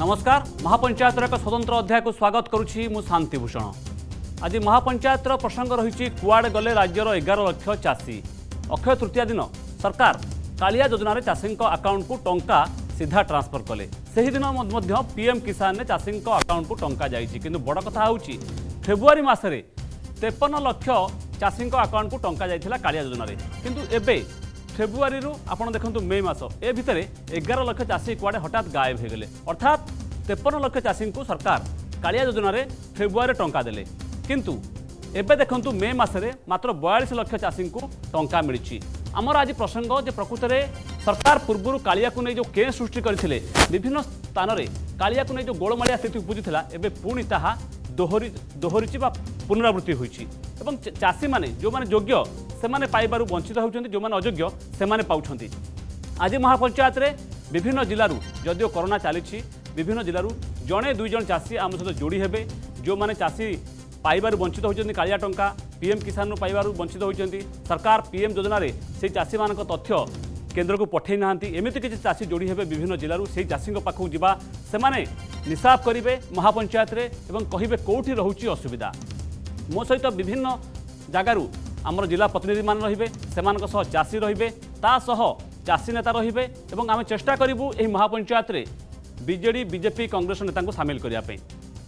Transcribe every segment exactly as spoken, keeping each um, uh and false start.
नमस्कार महापंचायत एक स्वतंत्र अध्याय को स्वागत करुछि मु शांतिभूषण। आज महापंचायत प्रसंग रही कुआड़े गले राज्यर एगार लक्ष चाषी। अक्षय तृतीया दिन सरकार कालिया योजन चाषी अकाउंट को टंका सीधा ट्रांसफर कले। से दिन पीएम किसान ने चाषी अकाउंट को टंका जाइछि। किंतु बड़ कथा होछि फेब्रुआरी मासरे तेपन लक्ष चाषी अकाउंट को टंका जाइथिला कालिया योजन। किंतु एबे फेब्रुआरी आपड़ देखु मे मास ए भितर एगार लक्ष चाषी कुआड़े हठात गायब हो गले। अर्थात तेपन लक्ष चाषी को सरकार कालिया योजन फेब्रुआरी टंका देले। किंतु एबे देखु मे मासरे मात्र बयालीस लक्ष चाषी को टंका मिली। आमर आज प्रसंग जे प्रकृत में सरकार पूर्व कालिया को नहीं जो केस सृष्टि करथिले विभिन्न स्थान में कालिया को नहीं जो गोलमालिया स्थिति उपजुला एबे पुणी ताहा दोहरी दोहरी पुनरावृत्ति होइछि। एवं चाषी माने जो माने योग्य से माने पाइबारु वंचित होउछन्ति, जो माने अयोग्य से माने पाउछन्ति। आज महापंचायत रे विभिन्न जिल्लारू जदिओ कोरोना चली विभिन्न जिल्लारू जड़े दुई जन चाषी आम सहित जोड़ी हेबे जो माने चाषी पाइबारु वंचित होइछन्ति कालिया टंका पीएम किसान पाइबारु वंचित होइछन्ति। सरकार पीएम योजना रे से चाषी मानक तथ्य केन्द्र को पठै नाहांती। एमिति किछि चाषी जोड़ी हेबे विभिन्न जिल्लारू से चाषी पाखु जिबा से माने निसाब करिवे महापंचायत रे एवं कहिबे कोठी रहुछि असुविधा। मो सहित विभिन्न जगारू आमर जिला प्रतिनिधि मान रहिबे सेमानक सह चाषी रहिबे ता सह चाषी नेता रहिबे एवं आमे चेष्टा करिबु एही महापंचायत रे बीजेडी बीजेपी कांग्रेस नेता को शामिल करिया पे।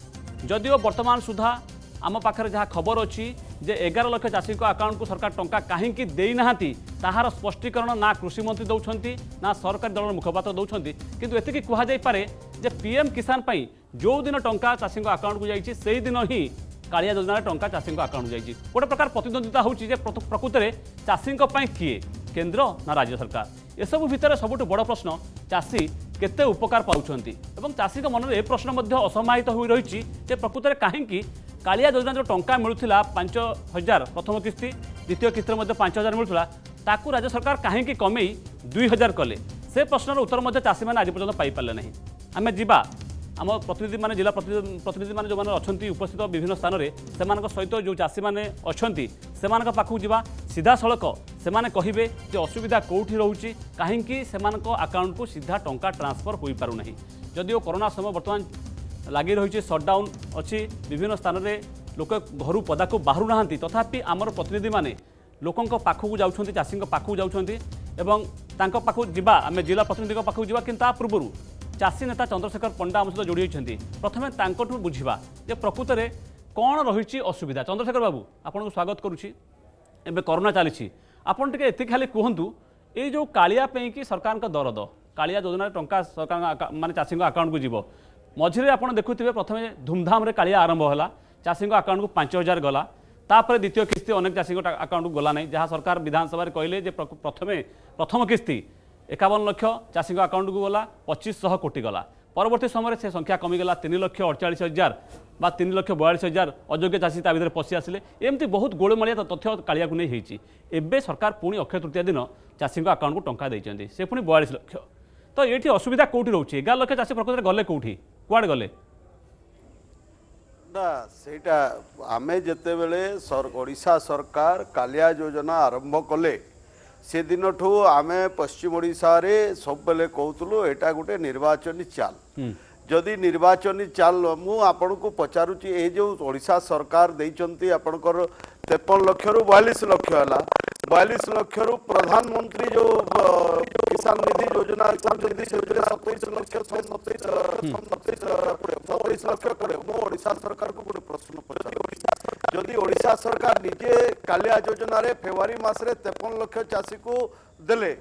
जदिओ वर्तमान सुधा आम पाखरे जहाँ खबर अच्छी जे एगार लक्ष चाषी अकाउंट को सरकार टंका कहीं दे ना ताहार स्पष्टीकरण ना कृषि मंत्री दौरान ना सरकारी दल मुखपात्र दौरान। किंतु एतिकी कहुई पारे जे पीएम किसान पाई जो दिन टंका चाषी अकाउंट को जाइए से दिन ही कालिया योजना टंका चाषी अकाउंट जाइए। गोटे प्रकार प्रतिद्वंदिता होची जे प्रकृत में चाषी किए केंद्र ना राज्य सरकार। एसबू भितर सबुठ बड़ प्रश्न चाषी केते उपकार पाउछंती एवं चाषी मन में ए प्रश्न असमाहित हो रही जे प्रकृत में कहीं कालिया योजना जो टंका मिलूला पांच हजार प्रथम किस्ती द्वितीय किस्ती में पांच हजार मिलूला ताकू राज्य सरकार कहीं कमे दुई हजार कले से प्रश्नर उत्तर चाषी मैंने आज पर्यटन पाइपारे ना। आम जा आम प्रतिनिधि माने जिला प्रतिनिधि माने जो माने अच्छी उपस्थित विभिन्न स्थान में से सहित जो चाषी मैंने अच्छा से पाखक जा सीधा सड़क से कहे जो असुविधा कौटी रोचे कहीं से अकाउंट को सीधा टंका ट्रांसफर हो पार ना। जदिओ कोरोना समय बर्तमान लगी रही सटडाउन अच्छी विभिन्न स्थान में लोक घर पदा को बाहर ना तथापि आमर प्रतिनिधि माने लोकों पाखक जाऊँच चाषी पाखक जाऊँच पाखक जा आम जिला प्रतिनिधि पाखक जा कि पूर्व चाषी नेता चंद्रशेखर पंडा आम सहित जोड़ी होती प्रथम बुझा जे प्रकृत में कौन रही असुविधा। चंद्रशेखर बाबू आपको स्वागत करुच्ची। एवं कोरोना चली आपड़ टे एति खाली कहतु ये जो कालिया कि सरकार दरद कालिया योजना टंका सरकार माने चाषी अकाउंट को जीव मझे आप देखुए प्रथम धूमधाम रे कालिया आरंभ है चाषी अकाउंट को पांच हजार गला तापर द्वितीय किस्ती अनेक चाषी अकाउंट को गला नहीं जहाँ सरकार विधानसभा कहले प्रथम प्रथम किस्ती एकावन लक्ष चाषी अकाउंट को गला पच्चीस शह कोटी गला। परवर्ती समय से संख्या कमिगला तीन लक्ष अड़चाश हजार बा तीन लक्ष बयालीस हजार अयोग्य चाषी ता भीतर पशि आसिले एमती बहुत गोलमालिया तथ्य कालिया को नहीं होती। एवं सरकार पुणी अक्षय तृतीया दिन चाषी अकाउंट को टंका देते से पुणी बयालीस लक्ष। तो ये असुविधा कौटी रोचे एगार लक्ष चाषी प्रकृत गले कौटी कुआड़े गले ना सेटा आमे जेते बेले सर ओडिशा सरकार कालिया योजना आरंभ कले से दिन ठू आमे पश्चिम ओडिशा रे सब बेले कहतलु एटा गोटे निर्वाचनी चाल जदि निर्वाचनी चाल मु आपन को पचारुची ए जो ओडिशा सरकार देइचंती आपनकर तेपन लक्ष रु बयालीस लक्ष हला बयालीस लक्ष रु प्रधानमंत्री जो किसान निधि योजना सत्ताईस लक्ष सत्ताईस लक्ष पड़े मो ओडिशा सरकार को गोटे प्रश्न पचार जदि ओडिशा सरकार निजे कालिया योजना रे फेब्रुआरी मास रे तेपन लक्ष चाषी को देले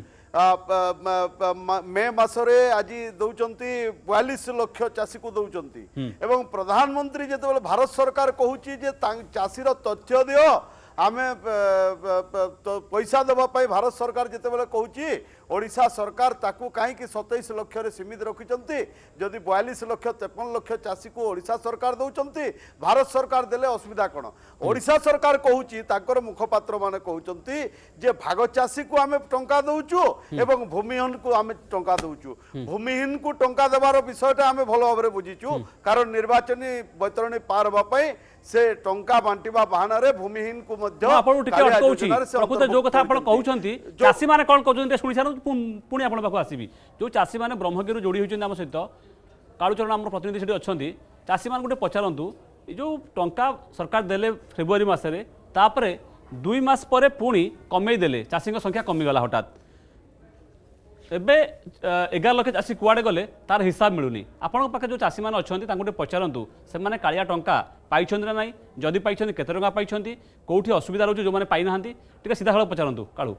मे मासरे आज दौरान बयालीस लक्ष चाषी को दौरान एवं प्रधानमंत्री जो भारत सरकार कहूँ चाषीर तथ्य दियो आम पैसा देवाई भारत सरकार जितेबाला कहूँ ओडिशा सरकार ताकू कहीं सतैश लक्ष सीमित रखिंट जदि बयालीस लक्ष तेपन लक्ष चाषी को ओडिशा सरकार दौरान भारत सरकार देले असुविधा कौन ओडिशा सरकार कहूँ मुखपात्र माने कहते जे भाग चाषी को आम टंका दौचु एवं भूमिहीन को आम टंका दौचु भूमिहीन को टंका देवार विषयटा आम भल भाव बुझीचु कारण निर्वाचनी बैतरणी पार होगापी से टंका बांटिबा बहाना रे भूमिहीन को मध्य आपन टिके अटकौची प्रकृत जो कथा आपन कहउछंती चाषी माने कोन कहउछंती सुनि छान पुणी आपन पाखु आसीबी जो चाषी माने ब्रह्मगिरी जोड़ी होइछन हम सहित कालुचरण आम प्रतिनिधि से अच्छा चाषी मान गोटे पचारतु जो टंका सरकार देले फेब्रुआरी मसरे तापर दुई मास पर पुणी कमे देले चाषी संख्या कमीगला हठात एबे एगार लक्ष चाषी कुआडे गले तार हिसाब मिलूनी आपण पाखे जो चाषी मैंने अच्छा गोटे पचारतु से कालिया टंका पाई ना ना जदि पाई केते टंका पाई कौटी असुविधा रोचे जो मैंने पाई ना टे सीधा सड़क पचारतु कालू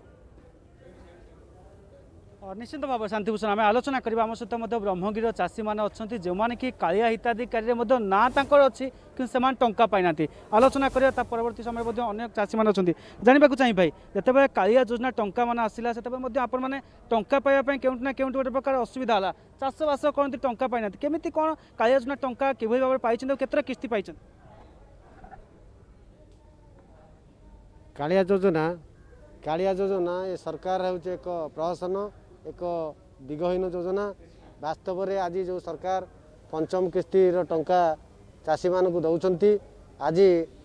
निश्चित भाव शांतिभूषण आम आलोचना करवा आम सहित ब्रह्मगिरी चाषी मैंने अच्छा जो मैंने कि कालिया हिताधिकारी ना अच्छी कि से टंका पाई ना आलोचना करवा परवर्त समय अनेक चाषी मैंने अच्छा जानवा चाहिए भाई जिते कालिया योजना टंका मान आसला से आपने टंका पाइबा केउठी ना केउठी गोटे प्रकार असुविधा है चाषबास करते टंका पाई ना केमी कौन कालिया योजना टंका किभली भाव पाई केतरा किस्ती पाई कालिया योजना कालिया योजना ये सरकार हूँ एक प्रहसन एक दिगहीन योजना वास्तव में आज जो सरकार पंचम किस्ती टंका चाषी मान को दौरान आज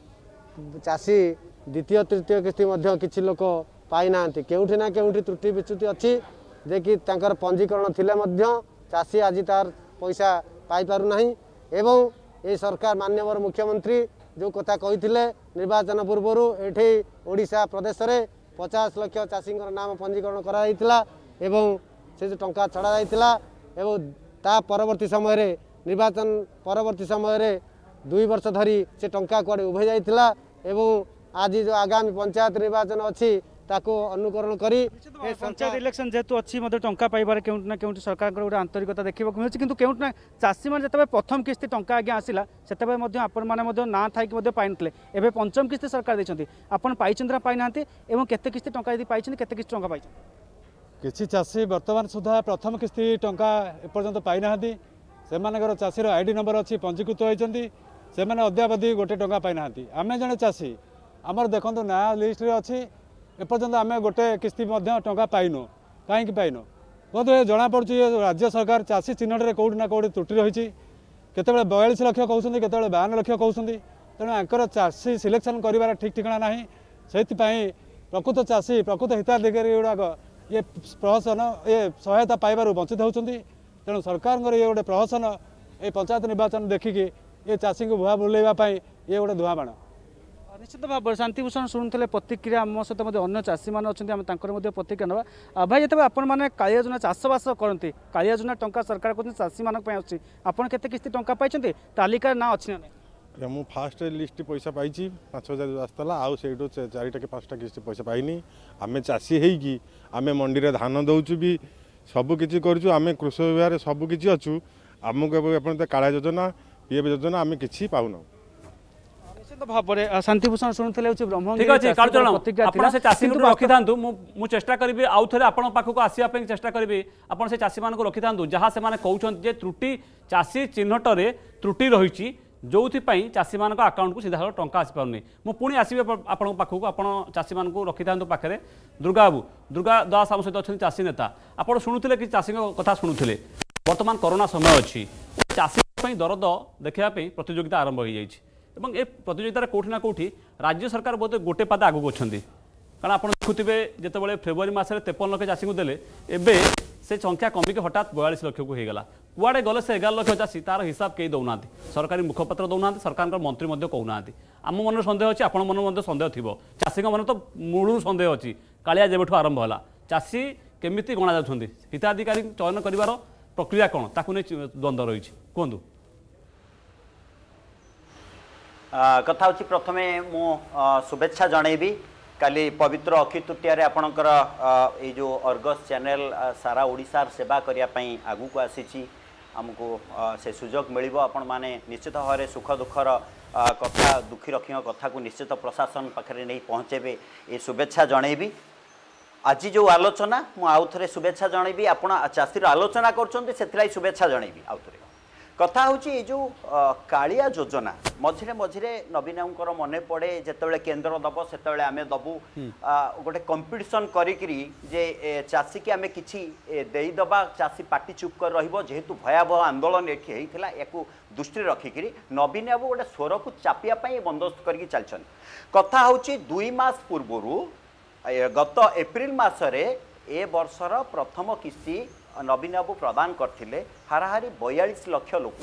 चाषी द्वितीय तृतीय किस्ती किसी लोक पाई ना केउठी ना केउठी त्रुटि विच्युति अच्छी जे कि तांकर पंजीकरण थिले मध्य चाषी आज तार पैसा पाई पारु नाही एवं ये सरकार माननीय मुख्यमंत्री जो कथा कही निर्वाचन पूर्व एठी ओडिशा प्रदेश में पचास लक्ष चाषी नाम पंजीकरण करा एवं से जो टंका छड़ा जाइतिला एवं ता परवर्ती समय रे निर्वाचन परवर्ती समय रे दुई वर्ष धरी से टंका कुआडे उभे जाइतिला एवं आज जो आगामी पंचायत निर्वाचन अच्छी ताको अनुकरण करी पंचायत इलेक्शन जेतु अच्छी मते टंका पाइबार केउट ना केउट सरकार गोटे आंतरिकता देखा मिलूँ किंतु केउट ना चाषी मैंने जिते प्रथम किस्ती टंका आगे आसला से आपण मैंने ना थी पाई ना एवं पंचम किस्ती सरकार देखते आपड़ पाई ना पाई ना एवं केते किस्ती टंका यदि पाई केते किस्ती टंका पाई किसी चाषी वर्तमान सुधा प्रथम किस्ती टंका एपर्यंत पाई ना से चाषीर आईडी नंबर अच्छी पंजीकृत होती से अद्यावधि गोटे टंका पाई ना आम जड़े चाषी आमर देखो ना लिस्ट रे अच्छी एपर्यंत आम गोटे किस्ती टंका पाइनु कहीं पाइनु बहुत जना पड़ी राज्य सरकार चाषी चिन्हटे कौटी ना कौटी त्रुटि रही केतबेले बयालीस लक्ष कहते केतबेले बावन लक्ष कहते तेणु आंकर चाषी सिलेक्शन कर ठीक ठिकाना ना से प्रकृत चाषी प्रकृत हिताधिकारी गुड़ाक ये प्रहसन ये सहायता पाइबार वंचित होती तेणु सरकार ये गोटे प्रहसन ये पंचायत निर्वाचन देखिकी ये चाषी को भुआ बुलेवाई ये गोटे धुआं बाण निश्चित भाव शांतिभूषण शुणुले प्रतिक्रिया आम सहित अन्य चाषी मैंने अच्छा प्रतिक्रिया ना भाई जिते आपने कालिया योजना चाषबास करती कालिया योजना टंका सरकार कहते चाषी मानी आसुच्छी आपड़ केते किस्ती टंका पाई तालिका ना अच्छी ना मु फास्ट लिस्ट पैसा पाई पाँच हजार आसला आउ से चारिटा कि पाँचटा किस्ती पैसा पाइनी आम चाषी होगी आम मंडी में धान दौचु भी सबकि करें कृषक विभाग सबकि अच्छु आमको काला योजना पीएफ योजना आम कि पाऊना भाव शांतिभूषण शुणुले ठीक अच्छे कालुचरण से चाषी रखी था मुझे चेष्टा करी आउ थे आपण पाखक आसवाई चेष्टा करी आप चाषी मान रखी था जहाँ से कहते त्रुटि चाषी चिन्हटे त्रुटि रही जो चाषी मान आकाउंट को सीधा टंका आसी पारनी मु पुणी आसबि आपण पाखक आप चाषी मान रखी था पाखे दुर्गा बाबू दुर्गा दास आम सहित अच्छा चाषी नेता आप शुणुले कि चाषी कथा शुणुले बर्तमान कोरोना समय अच्छी चाषी दरद देखापी प्रतियोगिता आरंभ हो जाए एवं ए प्रतियोगितार कौटी ना कौटी राज्य सरकार बहुत गोटे पाद आगू अच्छा कारण आप देखुवे जिते फेब्रुआरी मसरे तेपन लक्ष चाषी को देले एबे से संख्या कमिक हठात बयालीस लक्ष को होगा कुआड़े गले से एगार लक्ष चाषी तार हिसाब कई दौना सरकारी मुखपात्र दौना सरकार मंत्री कहना आम मन सन्देह अच्छी आप मन सन्देह थी चाषी मन तो मूलू सन्देह अच्छी कालिया जेबठू आरंभ है चाषी केमी गणा जा हिताधिकारी चयन कर प्रक्रिया कौन ताकू नहीं द्वंद्व रही कहतु कथा हूँ प्रथमे मु शुभेच्छा जनइबी काली पवित्र अक्षय तृतीय आपणकर ये जो अर्गस चैनल सारा ओडिशार सेवा करने आगू को आसी आमको से सुजोग मिल आपण मैंने निश्चित भाव सुख दुखर कथा दुखी रखी कथा को निश्चित प्रशासन पाखे नहीं पहुँचेबे ये शुभेच्छा जनइबी आज जो आलोचना मुझे शुभेच्छा जनइबी आपण चाषीर आलोचना कर शुभेच्छा जनइबी आउ थे कथा हूँ जो कालिया योजना मझे मझे नवीन मन पड़े जिते केन्द्र दब से आम दबू गोटे कंपिटिशन करी चाषी की आम कि देदबा चाषी पार्टी चुप कर रहीतु भयावह आंदोलन ये या दृष्टि रखिक नवीन बाबू गोटे स्वर को चापियापाई बंदोबस्त करके चलते कथा हूँ दुई मास पूर्व गत एप्रिल मसरे ए वर्षर प्रथम किस्ती नवीन बाबू प्रदान करथिले हाराहारी बयालीस लक्ष लोक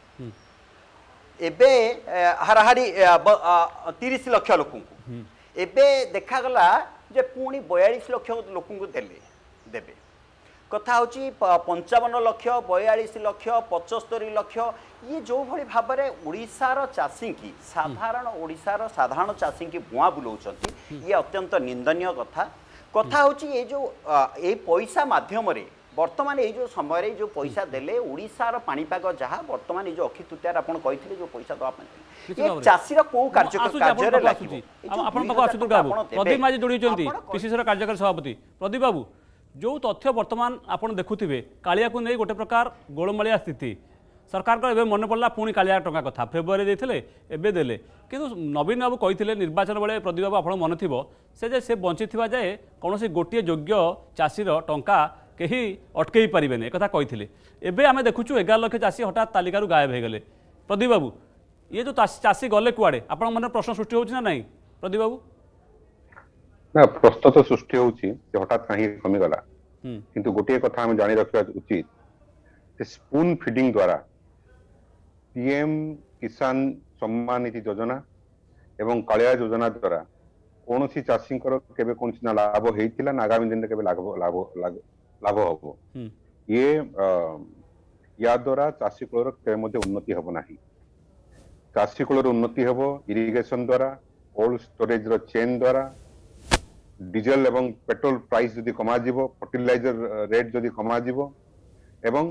एबे हाराहारी तीस लक्ष लोक एबे देखागला जे पुणी बयालीस लक्ष लोक देले देबे कथा हूँ पंचावन लक्ष बयालीस लक्ष पचस्तरी लक्ष ये जो भली भाव में ओडिशार चाषी की साधारण ओडिशार साधारण चाषी की बुआ बुलाऊं ये अत्यंत निंदनीय कथा कथा हूँ ये जो ये पैसा माध्यम वर्तमान ये जो समय जो पैसा देले ओडिशार पाणीपाग जहाँ वर्तमान ये जो अक्षय तृतीय आप कहते जो पैसा दवा चाषी को प्रदीप माझी जोड़ी पीसीसी कार्यकारी सभापति प्रदीप बाबू जो तथ्य वर्तमान आप देखुवे कालिया को नहीं गोटे प्रकार गोलमालिया स्थिति सरकार को एवं मन पड़ा पुणी कालिया टंका कथा फेब्रुआरी देते एवं देले किंतु नवीन बाबू कहते निर्वाचन बेले प्रदीप बाबू आप मन थी से से बंची जाए कौन गोटे योग्य चाषीर टंका कहीं अटकई पारे एक कहते एवं आम देखुचु एगार लक्ष चाषी हठात तालिकार गायब हो गले प्रदीप बाबू ये जो चाषी गले कुआड़े आप मन प्रश्न सृष्टि होना ना प्रदीप बाबू ना प्रश्न तो सृष्टि होची हठात कहीं कमीगला किंतु गोटे कथा आम जानी रखा उचित स्पून फीडिंग द्वारा पीएम किसान सम्मान निधि योजना एवं कालिया योजना द्वारा कौन सी चाषी केबे कौन ना लाभ होता ना आगामी दिन में लाभ लाभ लाभ हम ये या द्वारा चाषी कूलर केबे उन्नति हम ना चाषी कूलर उन्नति हम इरिगेशन द्वारा कोल्ड स्टोरेज रो चेन द्वारा डीजेल एवं पेट्रोल प्राइस जदि कमा जीवो फर्टिलाइजर रेट जदि कमा जीवो एवं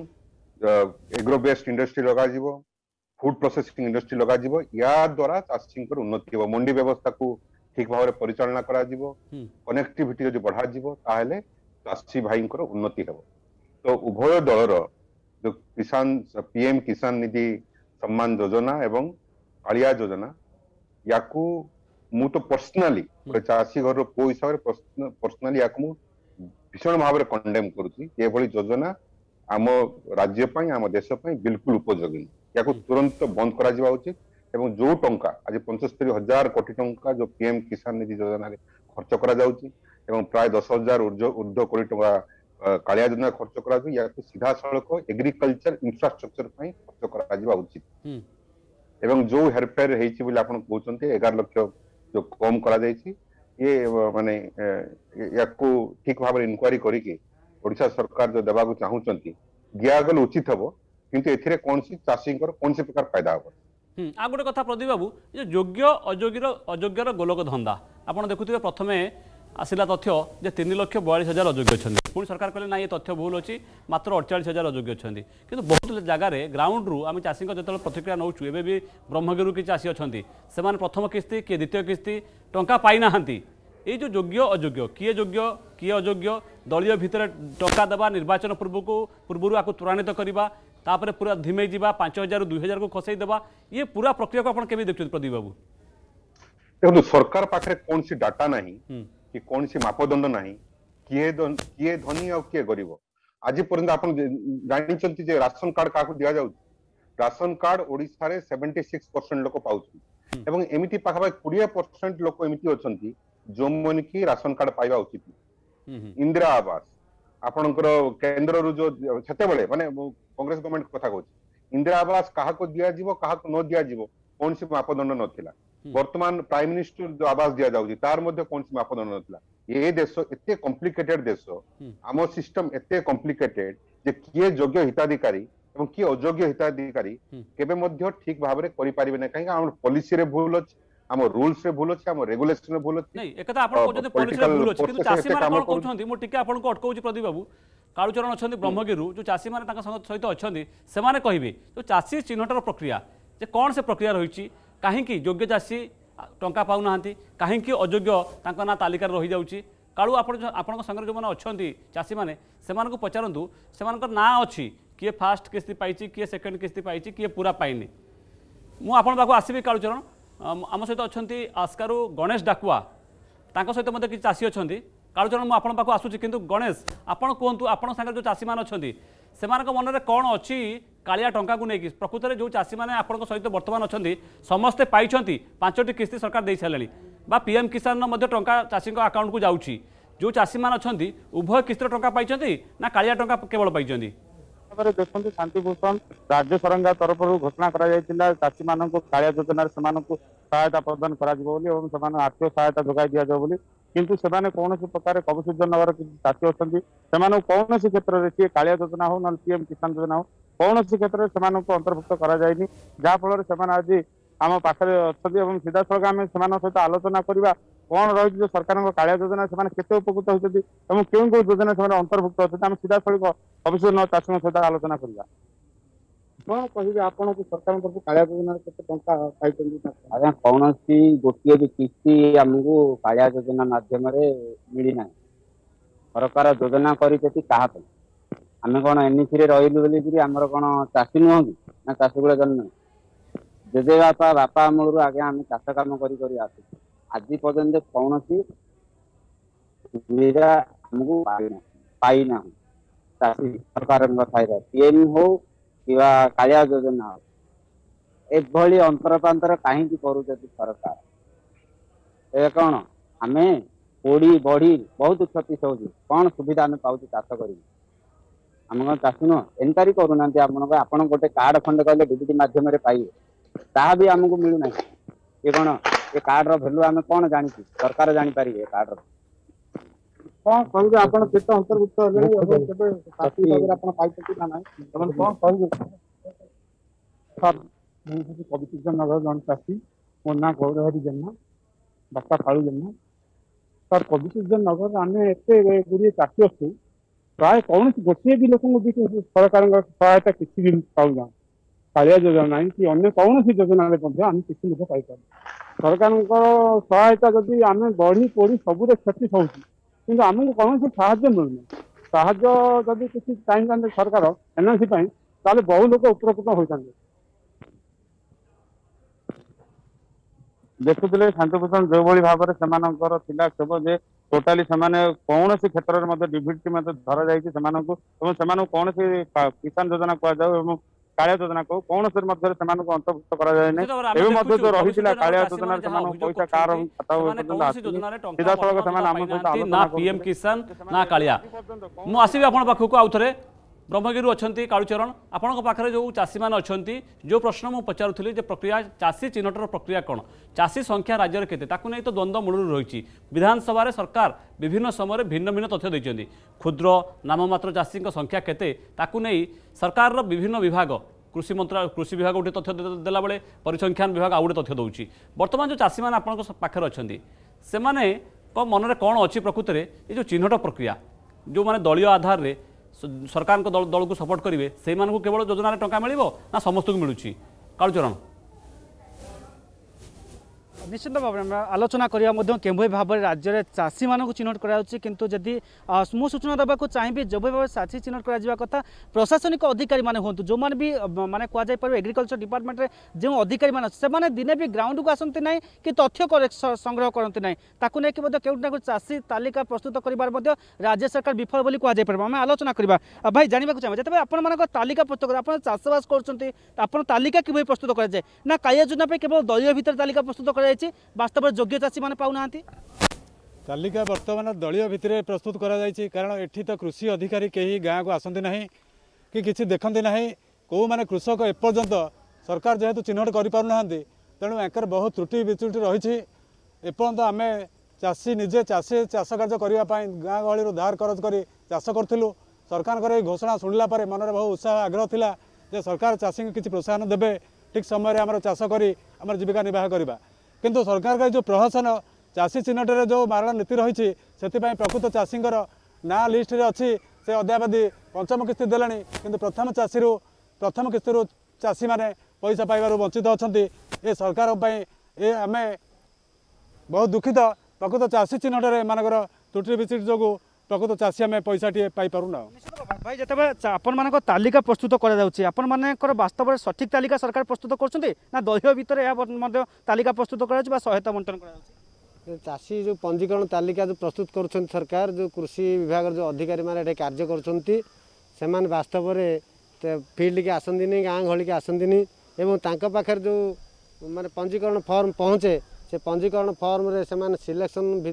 एग्रो बेस्ड इंडस्ट्री लगा जीवो फूड प्रोसेसिंग इंडस्ट्री लगा जीवो या द्वारा चाषी उन्नति हो मंडी व्यवस्था को ठीक भाव में परिचालना करा जीवो कनेक्टिविटी जदि बढ़ा जीवो ताहले चाषी भाई उन्नति हो तो उभय दलर जो किसान पीएम किसान निधि सम्मान योजना एवं कालिया योजना या मु तो पर्सनाली चाषी घर पो हिसाब से पर्सनाली या भीषण भाव में कंडेम करुच्ची ये योजना आम राज्य आम देश बिल्कुल उपयोगी या तुरंत बंद करा उचित एवं जो टंका आज पंचस्तरी हजार कोटी टंका जो पीएम किसान निधि योजना खर्च करा जाउची एवं प्राय दस हजार ऊर्ध्व कोटी टंका कालिया योजना खर्च करा या सीधा सड़क एग्रीकल्चर इंफ्रास्ट्रक्चर खर्च करा उचित एवं जो हेरफेर होती आप कहते एगार लक्ष जो कम करा ये माने या ठीक भाव में इनक्वारी करके ओडिशा सरकार जो देवा चाहूँगी दिगल उचित हम किंतु एथिरे कौन सी चाषी कौन सी प्रकार फायदा हम आ गोटे कथा प्रदीप बाबू जो योग्य अयोग्यर अयोग्यर गोलक धंदा आप देखुए प्रथमे आसला तथ्य जे तीन लक्ष बयालीस हजार अयोग्य अच्छा पुणी सरकार कहले ना ये तथ्य भूल अच्छी मात्र अड़चाश हजार अयोग्य अच्छा किंतु बहुत जगार ग्राउंड रु आम चाषी जो प्रतिक्रिया नौ एवं भी ब्रह्मगिरी कि चाषी अच्छा से प्रथम किस्ती किए द्वितीय किस्ती टंका पाई ना ये जो योग्य अयोग्य किए योग्य किए अयोग्य दलीय भितर टंका देवा निर्वाचन पूर्व को पूर्व आपको त्वरान्वित करवा तापर पूरा धिमे जा पांच हजार दुई हजार को खसई देवा ये पूरा प्रक्रिया को आप देखते प्रदीप बाबू देखो सरकार पाखे कौन सी डाटा नहीं कि कौन सी मापदंड नहीं किए किए धनी और किए गरीब आज पर्यंत आप जानते राशन कार्ड क्या दि जाऊ राशन कार्ड ओडिशा रे छिहत्तर परसेंट लोक पाउछन एवं एमिति पाखापाखि बीस परसेंट लोक एमिति अछंती जो मन की राशन कार्ड पाइबा उचित इंदिरा आवास आपणकर केंद्र रु जो सेते बेले माने कांग्रेस गवर्नमेंट कथा कहूँ इंदिरा आवास कहा को दिया जीवो कहा को न दिया जीवो कौन सी मापदंड नथिला वर्तमान प्राइम मिनिस्टर जो आवास दिया जाउची तार मध्ये कौन सी मापदंड नथिला ये देश एते कॉम्प्लिकेटेड देश आम सिस्टम एते कॉम्प्लिकेटेड जे किए योग्य हिताधिकारी एवं किए अयोग्य हिताधिकारी केबे मध्ये ठीक भाव में करि परिबे नै काहे हम पॉलिसी रे भूल अछि हम रूल्स रे भूल अछि हम रेगुलेशन रे भूल अछि नहीं एकता आपण कहते पॉलिसी रे भूल अछि किंतु चासी माने कोन कहउछंती मो टिके आपण को अटकाउची प्रदीप बाबू कालुचरण अछंती ब्रह्मगिरु जो चासी माने ताका सहित अछंती से माने कहिबे जो चासी चिन्हटर प्रक्रिया जे कोन से प्रक्रिया रहिछि काहे कि योग्य चासी टंका पाउ नाहंती काहे कि अयोग्य ताका ना तालिका रहि जाउची कालु आपण आपण संगे जो माने अछंती चासी माने से माने को पचारंतु से मानकर ना अछि किए फास्ट किस्ती पाइछि किए सेकंड किस्ती पाइछि किए पूरा पाइनी मु आपण बाको आसीबी कालुचरण आम सहित अच्छा आस्कारु गणेश डाकुआ तांको सहित मते कि चासी अच्छा कालुचरण मुझे आपण पाक आसूँ किंतु गणेश आपण कहतु आपण सागर जो चाषी मैंने अच्छा से मन में कौन अच्छी कालिया टंका को लेकिन प्रकृत में जो चाषी मैंने आपण सहित बर्तमान अच्छा समस्ते पाई पांचटी किस्ती सरकार दे सारे बा पीएम किसान टंका चाषी अकाउंट को जाऊँगी जो चाषी मान अच्छा उभय किस्त टंका पाई ना कालिया टंका केवल पाई देखते शांतिभूषण राज्य सरकार तरफ घोषणा चाषी मान कालिया योजन से सहायता प्रदान कर आर्थिक सहायता जोगाई दि जाए किंतु से कौन प्रकार कविसूर्य नगर चाषी अच्छा से कौन क्षेत्र में कालिया योजना हो ना पीएम किसान योजना हो कौन क्षेत्र में अंतर्भुक्त कराए जहाँफल से आज आम पाखे अच्छा सीधा सड़क आम से सहित आलोचना करवा कौन रही जो सरकार कालिया योजना से केते उपकृत होती क्यों क्यों योजना से अंतर्भुक्त होती आम सीधा सड़क कविसूर्य चाषी सहित आलोचना करवा कौन कहे आपन को सरकार तरफ कालिया योजना केते टंका पाई आज्ञा कौन गोटे भी किस्ती आमको कालिया योजना माध्यम मिली ना सरकार योजना कर आम कौन एनईसी रही बोली आमर कौन चाषी नुह कि ना चाषी गुड़ा जन्म जेजे बापा बापा अमलू आगे आम चाष कम कर आज पर्यंत कौन सुविधा आमको पाई ना चाषी सरकार पीएम हो कि कालिया योजना हो एभली अंतरपांतर कहीं कर सरकार ए कौन आम पोड़ी बढ़ी बहुत क्षति हो कौन सुविधा आम पाँच चाष कर आम कौन चाषी नुह एनक्वारी करूना आपन गोटे कार्ड खंडे कहले डीबीटी मध्यम पाइबे ता भी आमको मिलूना ये कौन ये कार्ड भैल्यू आम कौन जानी सरकार जापर कार्ड कौन कहे आप अंतर्भुक्त कविसूर्य नगर जन चाषी मो ना गौरहरी जेना बापा कालू जेना सर कविसूर्य नगर आम एत गुड़े चाषी अच्छु प्राय कौन गोटे भी लोक भी सरकार सहायता किसी भी पाऊना कालिया योजना ना कि अन्य कौन योजना आम किसी पाई सरकार सहायता जदि आम बढ़ी पोड़ी सबुरे क्षति होती किंतु आमको कौन साहाय्य मिलूना साहाय्य जदि किसी चाहिए सरकार एनएनसी ताले बहु लोग उपकृत होते देखुले शांतिभूषण जो भाई भाव में केवल जे टोटाली कौन क्षेत्र में डीबीटी धरा जाए कौन किसान योजना कहुए कालिया योजना को कौन से अंतर्भुक्त कराए जो रही कालिया योजना पैसा कार सीधा सड़क ना पीएम किसान ना कालिया मु आसबि आपन पाखक आउ थे ब्रह्मगिरी अच्छा कालुचरण आपण पाखे जो चाषी मैंने अच्छा जो प्रश्न मुझे पचारूली प्रक्रिया चाषी चिन्हटर प्रक्रिया कौन चाषी संख्या राज्य केते ताकू नहीं तो द्वंद्व मूल रही विधानसभा सरकार विभिन्न समय भिन्न भिन्न तथ्य देते क्षुद्र नाममात्र चाषी संख्या केते ताकू नहीं सरकार विभिन्न विभाग कृषि मंत्रा कृषि विभाग गोटे तथ्य देला बेले परिसंख्यान विभाग आउ गोटे तथ्य दूसरी बर्तमान जो चाषी मैंने आपण पाखे अच्छा से मनरे कौन अच्छी प्रकृत में ये जो चिन्हट प्रक्रिया जो मैंने दलीय आधार में सरकार दल दल को सपोर्ट करेंगे से केवल योजन टंका मिल ना समस्त को मिलूँ कालुचरण निश्चित भाव में आलोचना करवा केभली भाव में राज्य में चाषी मान चिन्हट करदी मु सूचना देवाक चाहिए जो भाव चाषी चिन्हट कथा प्रशासनिक अधिकारी मैंने हूँ जो मैंने भी माने कहुपर एग्रिकल्चर डिपार्टमेंट में जो अधिकारी मैंने से दिने भी ग्राउंड को आसती ना कि तथ्य संग्रह करती ना ताकू नहीं कौटना चाषी तालिका प्रस्तुत कर राज्य सरकार विफल बोली कहुपर आम आलोचना करवा भाई जानवा चाहिए जब आप तालिका प्रस्तुत कर आप चाषबास कर तालिका कि प्रस्तुत कराए ना कालिया योजना केवल दलीय भितर तालिका प्रस्तुत कर वास्तव योग्य चाषी मैंने पाऊना तालिका बर्तमान दलीय भितर प्रस्तुत कर कारण एठी तो कृषि अधिकारी कहीं गाँव को आसती ना कि किसी देखते ना कौ मैंने कृषक एपर्यंत सरकार जेहेतु चिन्हट करना तेणु एकर बहुत त्रुटि वित्रुटि रही एपर्यंत आम चाषी निजे चाषी चाष कार्य करने गाँ गहली धार करज कर चाष करूँ सरकार घोषणा शुणिला मन में बहुत उत्साह आग्रह थिला जे सरकार चाषी को किसी प्रोत्साहन देवे ठीक समय आम चाष कर आम जीविका निर्वाह करवा किंतु सरकार का जो प्रशासन चाषी चिन्हटे जो मारण नीति रही से प्रकृत चाषी ना लिस्ट रे अच्छी से अद्यावधि पंचम किस्ती देलानी किंतु प्रथम चाषी प्रथम किस्ती चाषी मैंने पैसा पाइबार वंचित अच्छा ये सरकार ये आम बहुत दुखित प्रकृत चाषी चिन्हटे मानकर त्रुटि विचिट जो प्रकृत चाषी आम पैसा टी पाइपारूना भाई जिते आपण तालिका प्रस्तुत कर वास्तव सठिक तालिका सरकार प्रस्तुत कर दलीय भितर तालिका प्रस्तुत कर सहायता बंटन कर चाषी जो पंजीकरण तालिका जो प्रस्तुत कर सरकार जो कृषि विभाग जो अधिकारी मैंने कार्य कर वास्तव फील्ड के आसती नहीं गाँ गहली के आसती नहीं पाखे जो माने पंजीकरण फॉर्म पहुँचे से पंजीकरण फॉर्म रे से सिलेक्शन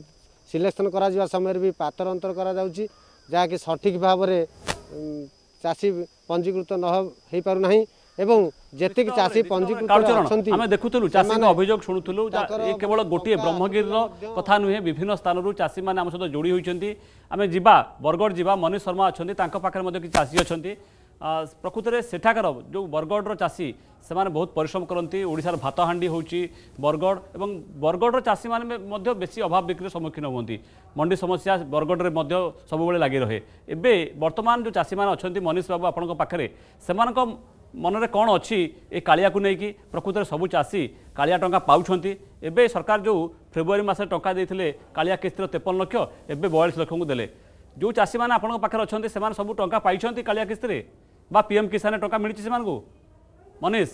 सिलेक्शन करा समय भी पातर अंतर करा जाउची जहाँकि सठिक भाव में चाषी पंजीकृत न हो पारु नाही एवं जेतिक चाषी पंजीकृत अछंती आमे देखुतलु चाषी का अभियोग सुनुतलु ए केवल गोटे ब्रह्मगिर कथा नुहे विभिन्न स्थान चाषी माने आम सहित जोड़ी होइचंती आमे जिबा बरगढ़ जिबा मनीष शर्मा अछंती तांको पाखरे मध्ये कि चाषी अछंती प्रकृत में सेठाकर जो बरगढ़ चाषी से बहुत परिश्रम करती ओडिशार भात हांडी होची बरगढ़ एवं बरगढ़ चाषी माने मध्य बेसी अभाव बिक्री सम्मुखीन होती मंडी समस्या बरगढ़ में सब लगी रहे एबे वर्तमान जो चाषी माने अछंती मनीष बाबू आपन पाखरे सेमानक मनरे कौन अच्छी ए कालिया को लेकिन प्रकृत में सबू चाषी कालिया टंका पाउछंती एबे सरकार जो फेब्रुआरी मास टंका देथिले कालिया किस्तिर तेपन लक्ष एबे बयालीस लक्ष को देले जो चाषी माने आपन पाखरे अछंती सेमान सबू टंका पाइछंती कालिया किस्तिर बा पीएम किसान टंका मिली से मनीष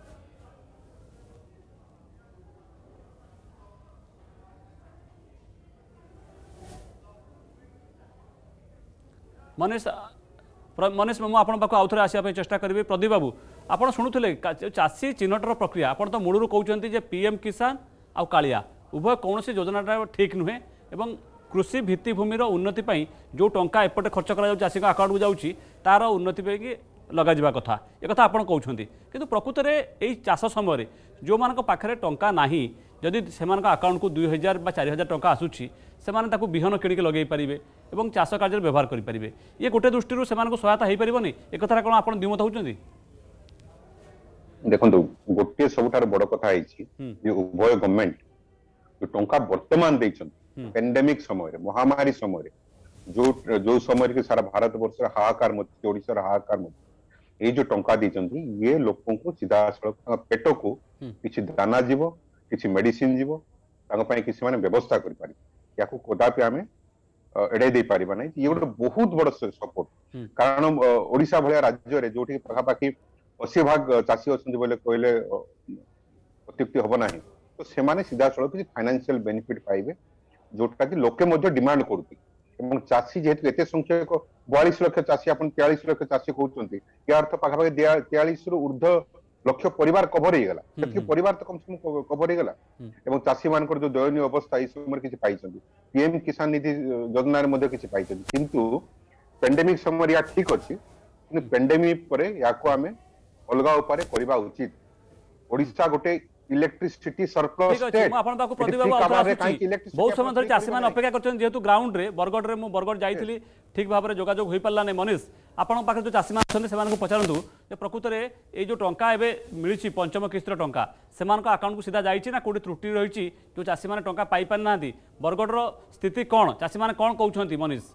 मनीष मनीष मुझे आपन पाक आउ थे आसपा चेष्टा करी प्रदीप बाबू आप शुणुले चाषी चिन्हटर प्रक्रिया आप तो मूलर कहते हैं पीएम किसान आउ कालिया उभय कौन योजना ठीक नुहे एवं कृषि भित्तिभूमिर उन्नति पाई जो टंका एपटे खर्च कर चाषी अकाउंट को जाऊँगी तार उन्नति पाई लग जावा कथा एक कथा आपड़ कहते किंतु प्रकृत में यही चाष समय जो मान पाखे टंका नहीं जदि से अकाउंट को दुई हजार चार हजार टंका आसूसी से विहन किणिक लगे पारे और चाष कार्य व्यवहार करेंगे ये गोटे दृष्टि से सहायता हो पारनी एक कथा कौन आप द्विमत होती देखो गोटे सब बड़ कथा उभय गवर्नमेंट जो टंका वर्तमान पेंडेमिक समय महामारी समय जो जो समय सारा भारत वर्ष हाहाकार मची ओडिशा हाहाकार मची ये जो टंका देचंती ये लोगों को सीधा सड़क पेट को किसी दाना जीव किसी मेडिसिन जीव तांको किसी माने व्यवस्था करि पारि या को कदापि आमे एडे दे पारिबा नै ये गोटे बहुत बड़ सपोर्ट कारण ओडिशा भलिया राज्य रे जोठी पाखा पाखी अस्सी भाग चासी अछंती बोले कहले अत्युक्ति हबो नाही तो से माने सीधा सड़क किसी फाइनेंशियल बेनिफिट पाइबे जोटा कि लोके मध्य डिमांड करती एवं चाषी जेहेतु एत संख्यक बयालीस लक्ष चाषी आप तेयालीस लक्ष चाषी कहते या अर्थ पाखापाखि तेयालीस रु ऊर्ध लक्ष परिवार कभर हो गला परिवार तो कम से कम कभर हो गला एवं चाषी मान जो दयनीय अवस्था ये समय किसी पाई पीएम किसान निधि योजना किसी पाई किंतु पेंडेमिक समय या ठीक अच्छी कि पेंडेमिक पर या आम अलग उपाय करवा उचित ओडिशा गोटे इलेक्ट्रिसिटी सरप्लस स्टेट बहुत समय धरी चाषी मैंने अपेक्षा करछन जेहेतु ग्राउंड रे बरगढ़ रे मु बरगढ़ जाइथिली ठीक भाव में जोगाजोग हो पारा नहीं मनीष आपन पाखे जो चाषी मैंने से पचारतु प्रकृत में ये जो टंका एवं मिली पंचम किस्तर टंका से अकाउंट को सीधा जाइए ना कौटी त्रुटि रही जो चाषी मैंने टंका पाई पारि ना बरगढ़ स्थिति कौन चाषी मैंने कौन कहते मनीष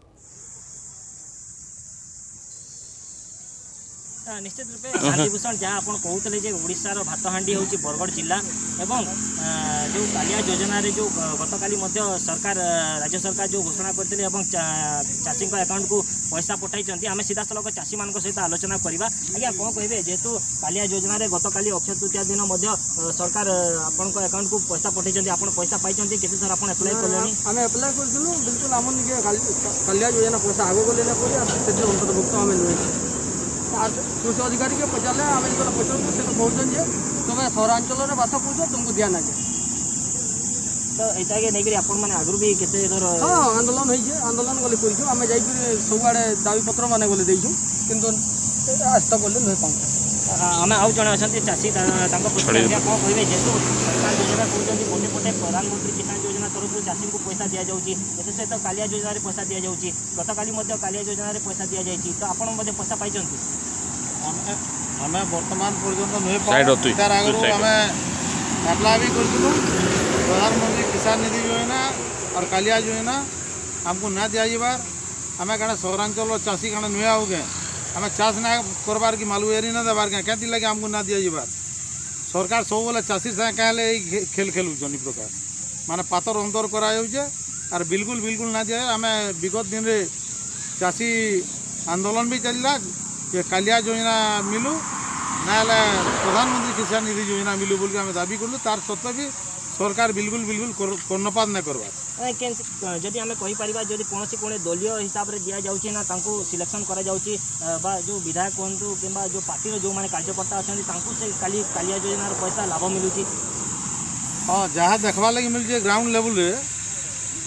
निश्चित रूपे शांतिभूषण जहाँ आप कहते ओडिशार भातहांडी हूँ बरगढ़ जिला एवं जो कालिया योजना जो गतकाली सरकार राज्य सरकार जो घोषणा करते चाषी अकाउंट को पैसा पठाई आम सीधा सड़क चाषी मान सहित आलोचना करवा आज्ञा कौन कहे जेहेतु कालिया योजना गतकाली अक्षय तृतीया दिन सरकार आपण अकाउंट को पैसा पठाई आप पैसा पाई केते थर आप एप्लाय कले आम एप्लाय करूँ बिल्कुल आम कालिया योजना पैसा आगे गले अंतर्भुक्त आम नुहे कृषि अधिकारी के पचारे आम जो पचार से कहते तुम सहरांचल में बात कर तुमको दिया ना तो ये नहीं आपण मैंने आगु भी केते हाँ आंदोलन हो आंदोलन गले कर आम जा सब आड़े दाबी पत्र मान गले देचु किंतु आज तक गले नुहे पाऊँ आम आउ जड़े अच्छा चाषी कौन कहे जेहतु सरकार योजना कहते गोटे पटे प्रधानमंत्री किसान योजना तरफ चाषी को पैसा दि जाऊँगी एत सहित कालिया योजना पैसा दि जाऊँगी गतकाली कालिया योजना पैसा दि जाए तो आपड़ पैसा पाई आम बर्तमान पर्यटन नुहे तार आगे आम एप्लाय भी करूँ प्रधानमंत्री किसान निधि योजना और कालिया योजना आमको ना दिबार आम क्या सहरांचल चाषी क्या नुहे आउ के आम चाष ना करबार कि मालुएरी ना देवार क्या क्या लगे आमको ना दिबार सरकार सब बोले चाषी साथ क्या खेल खेलुन इ प्रकार माने पातर अंतर कराए और बिल्कुल बिल्कुल ना दिया आम विगत दिन रे चाषी आंदोलन भी चलला कि कालिया योजना मिलू ना प्रधानमंत्री किसान निधि योजना मिलू बोल के आम दाबी कलु तार सत्वे भी सरकार बिल्कुल बिल्कुल कर्णपात ना करवा जदि आम कहीपर जब कौन कौन दलीय हिसाब से दि जाऊँगी ना सिलेक्शन करा जाउची बा जो विधायक कहतु कि जो पार्टी जो मैंने कार्यकर्ता अच्छा से काली कालिया योजनार पैसा लाभ मिलूँ हाँ जहाँ देखवा लगी मिलूँ ग्राउंड लेवल रे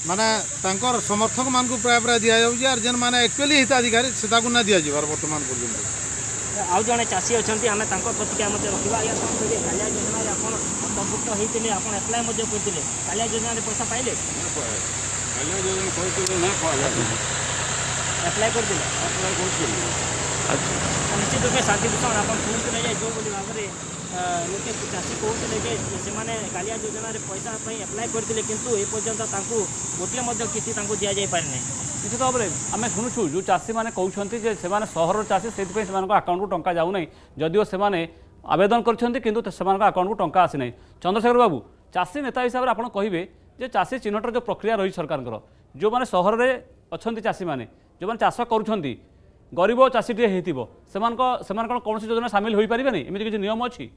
माने तांकर समर्थक मान को प्राय प्राय दिया जाउछि आर जेन माने एक्चुअली हिताधिकारी सेटा को ना दिया जिबार वर्तमान पर्यंत आउ जने चासी अछंती हमें तांकर प्रतिक्रिया मध्ये रखिबा या कोन कहे कालिया योजना रे आपण अंतर्भुक्त होइतिले आपण अप्लाई मध्ये करतिले कालिया योजना रे पैसा पाइले कालिया योजना कहतिले ना पाइले अप्लाई कर दिले अप्लाई कर दिले अच्छा निश्चित रूप से शांति भूषण आपण सुनते जाय जो बोली भाबरे लोके चासी कहते जे से कालिया योजना रे पैसा अप्लाई करते किंतु ए पर्यंत तांकु गोटे मध्य किसी तांकु दिया जाय पारे नै निश्चित भाव में आम शुणुचु जो चाषी मैंने कहते हैं से सहर चाषी से आकाउंट को टंका जाऊना जदिओ से आवेदन कर आकाउंट को टंका आसी ना चंद्रशेखर बाबू चाषी नेता हिसाब से आप कहे जे चाषी चिन्हटर जो प्रक्रिया रही सरकार जो मैंने सहर में अच्छा चाषी मैंने जो मैंने चाष कर गरीब चाषी टे होती कौन योजना सामिल हो पारे एमती किसी नियम अच्छी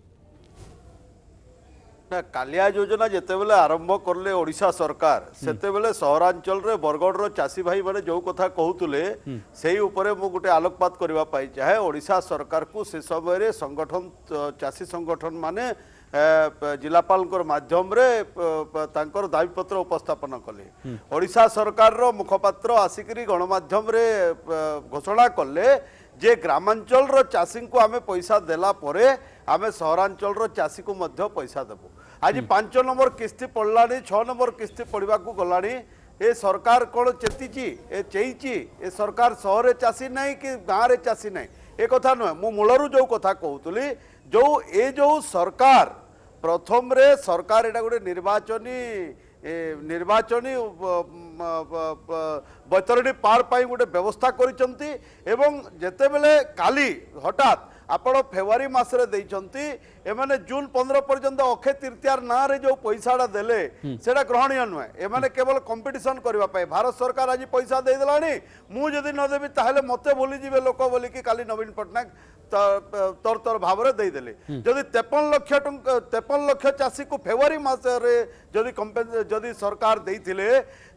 ना कालिया योजना जितेबले आरंभ करले ओडिशा सरकार सेतेबले सहरांचल रे बरगढ़ चाषी भाई माने जो कथा कहतुले सेही उपरे मु गुटे आलोकपात करबा पाई चाहे ओडिशा सरकार को से समय रे संगठन चाषी संगठन माने जिलापाल माध्यम रे तांकर दाबीपत्र उपस्थापन कले ओडिशा सरकार रो मुखपात्र आसिकरी गणमाध्यम रे घोषणा कले जे ग्रामांचल रो चाषी को आमे पैसा देला परे आमे सहरांचल रो चाषी को मध्य पैसा देबो आज पांच नंबर किस्ती पड़लानी छह नंबर किस्ती पड़वा को गलानी ए सरकार कौन चेतीची ए चेईची ए सरकार सहर चाषी नहीं कि गाँव में चाषी नहीं ए कथा नुहे मु मूलरू जो कथा कहतुली जो ए जो सरकार प्रथम रे सरकार एटा गोटे निर्वाचनी निर्वाचनी बैतरणी पार पाई गोटे व्यवस्था करिसंती एवं जेतेबेले काली हठात आपण फेब्रुआरी मासरे देइचंती एमाने जून पंद्रह पर्यंत अक्षय तृतीयार ना रे जो पैसाटा देले सेटा ग्रहणीय नुहे एमाने केवल कंपटीशन करबा पाई भारत सरकार आज पैसा दे देलानी मु जदि न देबी ताहले मते बोली जिवे लोक बोली कि काली नवीन पटनायक तर तर भाव में देदेले जदि तेपन लक्ष टंका तेपन लक्ष चाषी को फेब्रुआरी मासरे जदि जदि सरकार देइथिले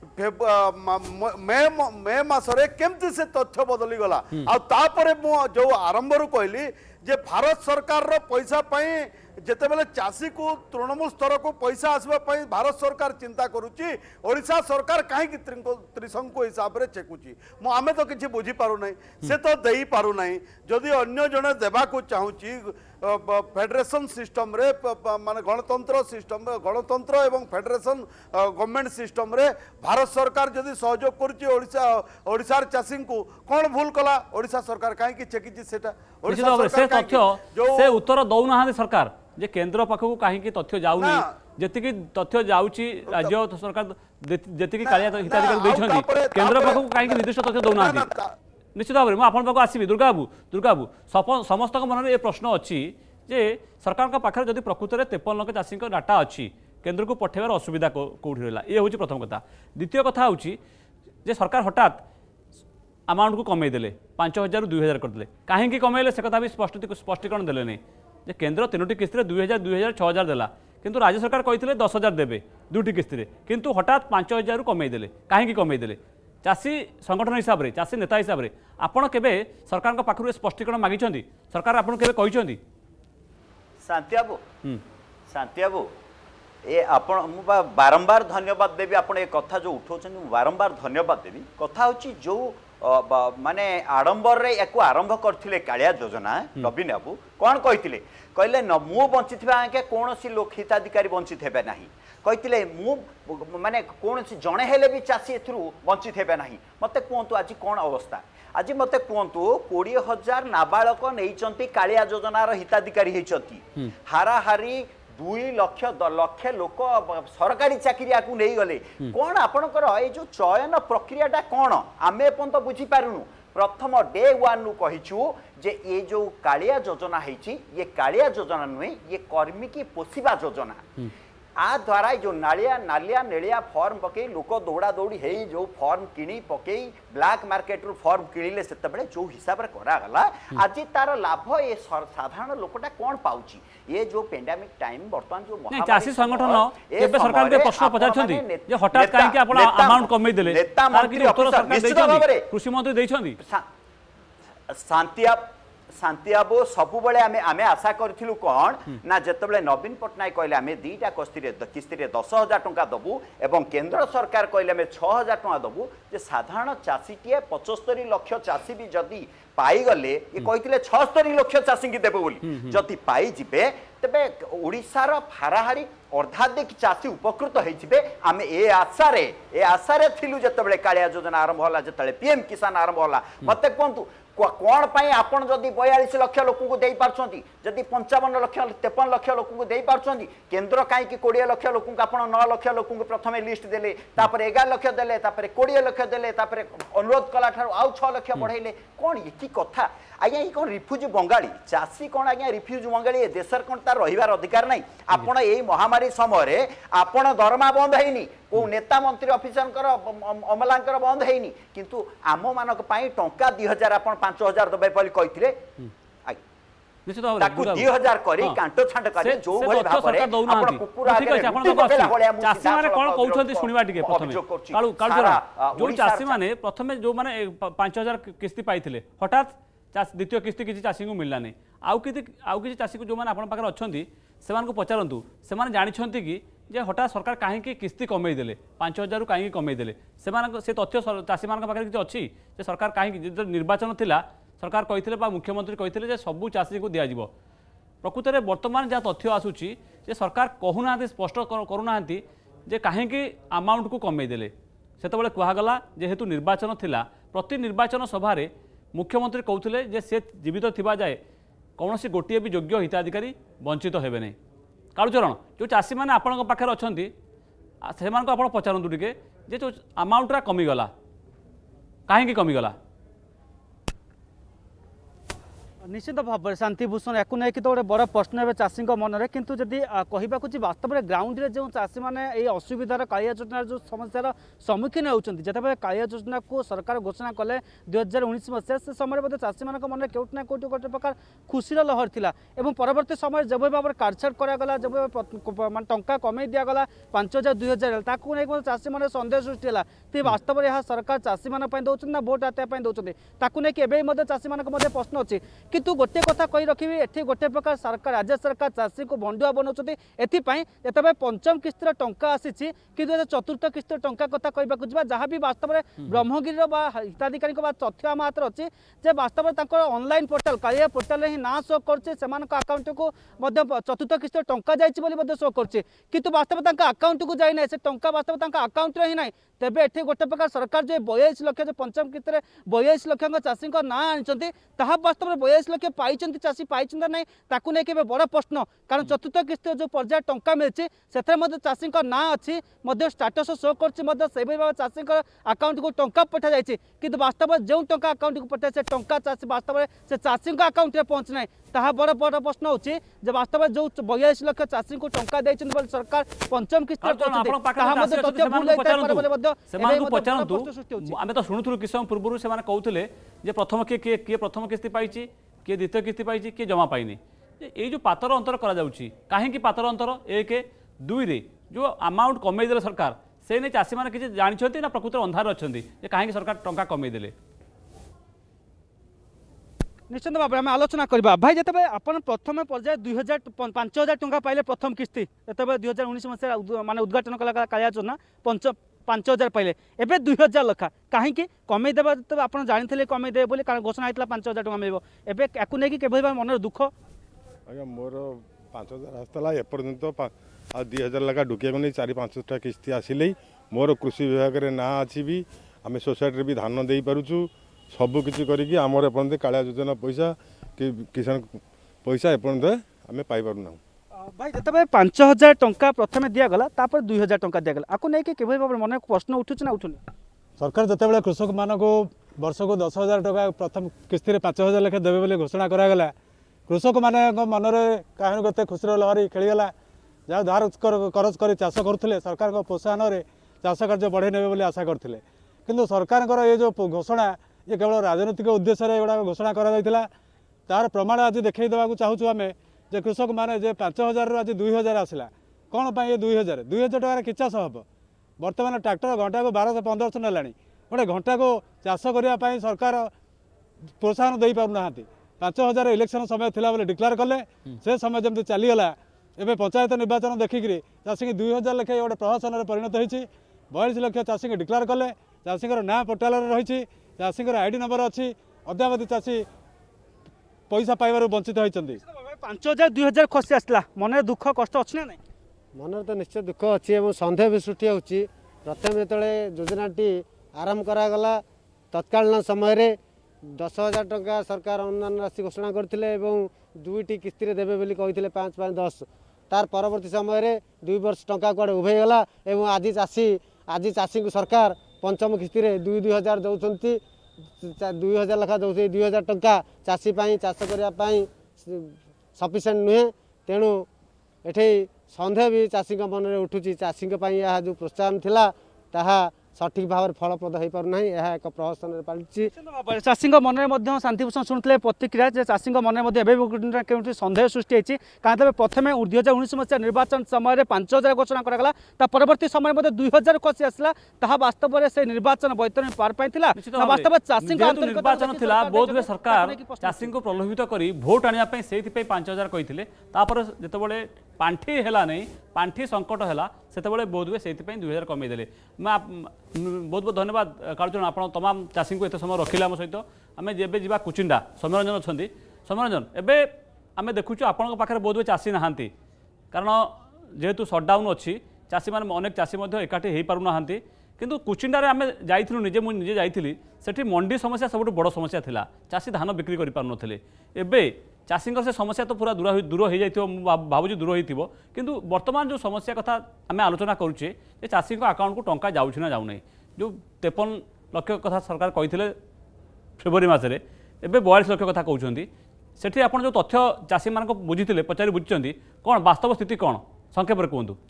मे मे मासरे केमती से तथ्य बदली गला आ तापरे मु जो आरंभ रु कहली जे भारत सरकार रो पैसा पाई जेतेबेले चाषी को तृणमूल स्तर को पैसा आसबा पाई भारत सरकार चिंता करुची ओडिशा सरकार काहे कि त्रिशंकु हिसाब रे चेकुची मु आमे तो किछि बुझी पारु नै से तो देई पारु नै जदि अन्य जने देबा को चाहूची फेडरेशन सिस्टम रे माने गणतंत्र सिस्टम गणतंत्र एवं फेडरेशन गवर्नमेंट सिस्टम रे भारत सरकार जदि सहयोग करुची ओडिशा ओडिसार चाषी को कोन भूल कला ओडिशा सरकार काहे कि चेकिची सेटा ओडिशा सरकार से तथ्य से उत्तर दउ ना सरकार जे केंद्र पाखक कहीं तथ्य जाऊ जी तथ्य जाऊँगी राज्य सरकार जी कालिया हिताधिकारी केंद्र पाखक कहीं निर्दिष्ट तथ्य दौना निश्चित भाव में आप आसबि दुर्गा बाबू दुर्गा बाबू समस्त मन में ये प्रश्न अच्छी जे सरकार पाखे जदि प्रकृत में तेपन लाख चाषी डाटा अच्छी केंद्र को पठेबार असुविधा कौटी रहा ये हूँ प्रथम कथा द्वितीय कथा हूँ जे सरकार हठात अमाउंट को कमेदेले पांच हजार दुई हजार करदे कहीं कमेले से कथा भी स्पष्ट स्पष्टीकरण देले नहीं जे केंद्र तीनोटी किस्ती दुई हजार दुई हजार छः हजार देला किंतु राज्य सरकार कहते दस हजार देवे दुटी किस्ती किंतु हठात पांच हजार कमेदेले कहीं कमेदेले चाषी संगठन हिसाब से चाषी नेता हिसाब से आपड़ के सरकार पाखु स्पष्टीकरण मागिଛନ୍ତି सरकार आपन केबे कहिଛନ୍ତି शांति बाबू शांति बाबू ए आपण मु बारंबार धन्यवाद देवी आपण ए कथा जो उठाउछन बारंबार धन्यवाद देवी कथा होची जो माने आडंबर रे एको आरंभ करथिले कालिया योजना नवीन बाबू कोन कहिथिले कहले न मु बंचिथिबा आके कोनोसी लोक हिताधिकारी बंचित हेबे नाही कहिथिले मु माने कोनोसी जणे हेले भी चासी एथरु बंचित हेबे नाही मते कोंतु आज कोन अवस्था आज मते कोंतु बीस हजार नाबालक नैचंती कालिया योजना रो हिताधिकारी हेचंती हाराहारी दुई लक्ष लक्ष लोक सरकारी चाकरिया को नहीं गले कौन आपणकर ये जो चयन प्रक्रियाटा कौन आमे एपर्यंत बुझी पारुनु प्रथम डे वन नु कहिछु जे ये जो कालिया योजना है ये कालिया योजना नुहे ये कर्मी की पोषिबा योजना आ द्वारा जो नालिया नालिया नेलिया फॉर्म पकई लोक दौड़ा दौड़ी है जो फॉर्म किणी पकई ब्लैक मार्केट रु फॉर्म किणिले सेते बेले जो हिसाब रे करा गला आज तार लाभ ये साधारण लोकटा कोन पाउची ये जो पेंडेमिक टाइम वर्तमान जो महामारी चासी संगठन केबे सरकार के प्रश्न पचारछंती जे हठात काहे कि आपण अमाउंट कमै देले तार कि उत्तर सरकार दैछंती कृषि मंत्री दैछंती शांति शांति बाबू सबुबले आमे आमे आशा करथिलु कोन ना जेतबले नवीन पटनायक कहले आमे दीटा किस्ती रे किस्ती रे दस हजार टंका दबु एवं केंद्र सरकार कहले आमे छह हजार टंका दबु जे साधारण चासीटिए पचहत्तर लाख चासी भी जदी पाई गले ये कहिथिले छिहत्तर लाख चासी की देबो बोली जदी पाई जिबे तबे ओडिसा रो फाराहारी अर्धाधिक चासी उपकृत होइजिबे आमे ए आशा रे ए आशा रे थिलु जेतबले कालिया योजना आरंभ होला जेतबले पीएम किसान आरंभ होला मते कोंतु कौन पाई आपण जदि बयालीस लाख लोक को दे पारछंती जदि पंचावन लाख तेपन लाख लोक को दे पारछंती केंद्र काई कि बीस लाख लोक को आपण नौ लाख लोक को प्रथम लिस्ट देले तापर ग्यारह लाख देले तापर बीस लाख देले तापर अनुरोध कला ठार आउ छह लाख बढ़ाइले कोन ये की कथा आज्ञा ये कोन रिफ्यूज बंगाली चासी कोन आज्ञा रिफ्यूज बंगाली देशर कोन तार रहिबार अधिकार नहीं आपण एई महामारी समय रे आपण दरमा बंद हैनी को नेता मंत्री ऑफिसर अमलांकर बंद हैनी किंतु आम मानक पई टंका दो हज़ार आपण पाँच हज़ार दबे पली कहिथिले निश्चित भाव ताकू दो हज़ार करी कांटो छांट करी जो भली भाबरे आपण कुकुरा ठीक अछि आपण तो चासी माने कोन कहउछंती सुनिबा टिके प्रथमे काळू काळू जो चासी माने प्रथमे जो माने पाँच हज़ार किस्ती पाइथिले हठात द्वितीय किस्ती किसी चाषी को मिलला नहीं आउ कि आउ किसी चाषी को जो मैंने आपण पाखे अच्छा से पचारतु से जानते कि जे हठात सरकार कहीं किस्ती कमे देले पाँच हजार कहीं कमे देले से तथ्य चाषी मान पाखे किसी अच्छी जे सरकार कहीं निर्वाचन थिला सरकार कही मुख्यमंत्री कही सबू चाषी को दिज्व प्रकृत में बर्तमान जहाँ तथ्य आसूची जे सरकार कहूना स्पष्ट करूना जे कहीं अमाउंट को कमे देले से कहगला जेहेतु निर्वाचन थिला प्रति निर्वाचन सभा मुख्यमंत्री कहते जे से जीवित थिबा जाए कौन सी गोटे भी योग्य हिताधिकारी वंचित हेबे नहीं कालुचरण जो चाषी मैंने आपण पाखे अच्छा से आप पचारतु टे जे जो अमाउंटा कमीगला कहीं कमीगला निश्चित भाव में शांतिभूषण या नहीं तो गोटे बड़ प्रश्न है चाषी मनरे किंतु जदि कहवाक वास्तव में ग्राउंड रे जो चाषी मैंने ये असुविधार कालिया योजना जो समस्यार सम्मुखीन होती जिते कालिया योजना को सरकार घोषणा कले दुई हजार उन्नीस मसीहा से समय चाषी मान मन कौट ना कौट गोटे प्रकार खुशीर लहर था और परवर्त समय जब भाव में काटछाट करागला जब मान टंका कमे दिगला पांच हजार दुई हजार नहीं चाषी मैंने सन्देह सृष्टि है तो वास्तव में यह सरकार चाषी मान दौरान ना भोट हाथ दौरान नहीं चाषी मान प्रश्न अच्छी किंतु गोटे कथा कही रखी एठी गोटे प्रकार सरकार राज्य सरकार चाषी को भंडुआ बनाऊँच एपाई जिते पंचम किस्तर टंका आसी कि चतुर्थ किस्तर टंका कथा कहवाक जहाँ भी वास्तव में ब्रह्मगिरी हिताधिकारी तथ्य आम हाथ अच्छी जे वास्तव में ऑनलाइन पोर्टाल कालिया पोर्टाल ही ना शो करछे अकाउंट को चतुर्थ किस्तर टंका जाइए शो करछे किंतु वास्तव में अकाउंट को जाए ना से टंका वास्तव में अकाउंट ही ना तेबे एठी गोटे प्रकार सरकार जो बयालीस लक्ष जो पंचम किस्तर बयालीस लक्ष चाषी ना आनी वास्तव में बयालीस लक्ष पाई चाषी पाई ना ताकू नहीं के बड़ प्रश्न कारण चतुर्थ किस्त जो पर्याय टंका मिली से चाषी ना अच्छी स्टाटस शो कर चाषी अकाउंट को टंका पठा जाए कि वास्तव में जो टंका अकाउंट को पठाए से टंका चाषी वास्तव में से चाषी अकाउंट में पहुँच ना ताहा बड़ बड़ प्रश्न होची जे वास्तव में जो बयालीस लक्ष चाषी को टंका देछन बोल सरकार पंचम किस्त आम तो शुणुलु कि समय पूर्व से कहते जे प्रथम किए किए किए प्रथम किस्ती पाई किए द्वितीय किस्ती पाई किए जमा पाइनी ये जो पातर अंतर कहीं पातर अंतर एक दुई रे जो अमाउंट कमे सरकार से नहीं चाषी मैंने किसी जानते ना प्रकृत अंधार अच्छा कहीं सरकार टंका कमे देले निश्चित भाव में आलोचना करवा भाई जिते आप प्रथम पर्याय दुई हजार पांच हजार टंका पाइले प्रथम किस्ती जिते दुई हजार उन्नीस मसीहा माने उद्घाटन कला कालिया योजना पंच पांच हजार पाइले एवं दुई हजार लखा कहीं कमे देवा जब आप जानते कमे देवे बोली घोषणा होता पांच हजार टका मिले एवं या नहीं मन दुख आज्ञा मोर पांच हजार आसला एपर्यंत दुई हजार लखा ढुकिया नहीं चार पांचटा किस्ती आसिले मोर कृषि विभाग में ना अच्छी भी आम सोसाइटी भी धान दे पारुचु सबू किसी करिकी आमर एपर्यंत कालिया योजना पैसा कि किसान पैसा एपर्यंत आम पाइना भाई जिते पांच हजार टंका प्रथम दिगला दुई हजार टंका दिगला आपको नहीं कि मन प्रश्न उठुच ना उठुन सरकार जिते कृषक मान को वर्ष को दस हजार टका प्रथम किस्ती पांच हजार लेखे देवे बोली घोषणा करागला कृषक मान मनरे कहीं गोटे खुशी लहरी खेलीगला जहाँ धार करज कर चाष करुले सरकार प्रोत्साहन में चाष कार्य बढ़े ने बोली आशा करते किंतु सरकार ये जो घोषणा ये केवल राजनीतिक उद्देश्य गुड़ा घोषणा करा तार प्रमाण आज देखई देवाक चाहूँ आम जे कृषक मैंने जे पांच हजार आज दुई हजार आसला कौन पाई ये दुई हजार दुई हजार टकर कि चाष हम बर्तमान ट्रैक्टर घंटा को बारह पंद्रह सौ नाला गोटे घंटा को चाष करने सरकार प्रोत्साहन दे पारना पांच हजार इलेक्शन समय थिला बोले डिक्लेयर कले से समय जमती चलीगला एवं पंचायत निर्वाचन देखिकी चाषी की दुई हजार लेखे गोटे प्रहसन परिणत होती बयालीस लक्ष चाषी की डिक्लेयर कले चाषी ना पोर्टाल रही चाषी आईडी नंबर अच्छी अद्यावधि चाषी पैसा पाइबार वंचित होती पांच हजार दुई हजार खसी आसला मन दुख कष्ट अच्छी ना मन तो निश्चय दुख अच्छी और सन्देह भी सृष्टि होची प्रथम जो योजनाटी आरंभ करागला तत्कालीन समय दस हजार टंका सरकार अनुदान राशि घोषणा करते दुईटी किस्ती देवे बोली कहते पाँच पाँच दस तार परवर्ती समय दुई वर्ष टंका कुआडे उभेगला और आज चाषी आज चाषी को सरकार पंचम किस्ती दुई दुई हजार दौरान दुई हजार लेखा दौर दुई हजार टंका चाषी चाष करने सफिसीयंट नुहे तेणु एठी सन्देह भी चाषी मन में उठुची चाषी जो प्रोत्साहन थिला ताहा सठिक भाव में फलप्रद हो पारना यह एक प्रहसन पड़ी चाषी मन में शांतिभूषण शुणुते प्रतिक्रिया चाषी मन में के सन्देह सृष्टि होती कहीं प्रथम दुई हजार उन्नीस मसीहा निर्वाचन समय पांच हजार घोषणा करागला परवर्ती समय दुई हजार खसी आसला ताहा वास्तव में से निर्वाचन बैतरणी पार पाई वास्तव चाषी निर्वाचन थिला बोध हुए सरकार चाषी को प्रलोभित कर भोट आने से पांच हजार कहते जितेबाला पांठी है नहीं पांठी संकट है से बोध हुए से दुई हजार कमेदेले मैं बहुत बहुत धन्यवाद कालचरण आप तमाम चाषी को एत समय रखिले आम सहित आम जब जा कुचिंडा सौम्यरंजन अच्छा सौम्यरंजन एवं आम देखु आपण पाखे बोध हुए चाषी नहांती कारण जेहेतु सटडाउन अच्छी चाषी मैंने अनेक चाषी एकाठी हो पारना किंतु कुचिंडारे आम जाइलु निजे मुझे निजे जाइली सेठी मंडी समस्या सब बड़ समस्या थिला चाषी धान बिक्री कर पार नथिले एबे चाषी से समस्या तो पूरा दूर दूर हो जाइथिबो भाबुजी दूर होइथिबो किंतु वर्तमान जो समस्या कथा आम आलोचना करुचे जे चाषी अकाउंट को टंका जाउछि ना जाउ नै जो तेपन लक्ष कथा सरकार कहिथिले फेब्रुआरी मासरे एबे बयालीस लक्ष कथा कहउछंती सेठी आपण जो तथ्य चाषी मान बुझीथिले पचारि बुझिचंती कोन वास्तव स्थिति कोन संक्षेप रे कहंतु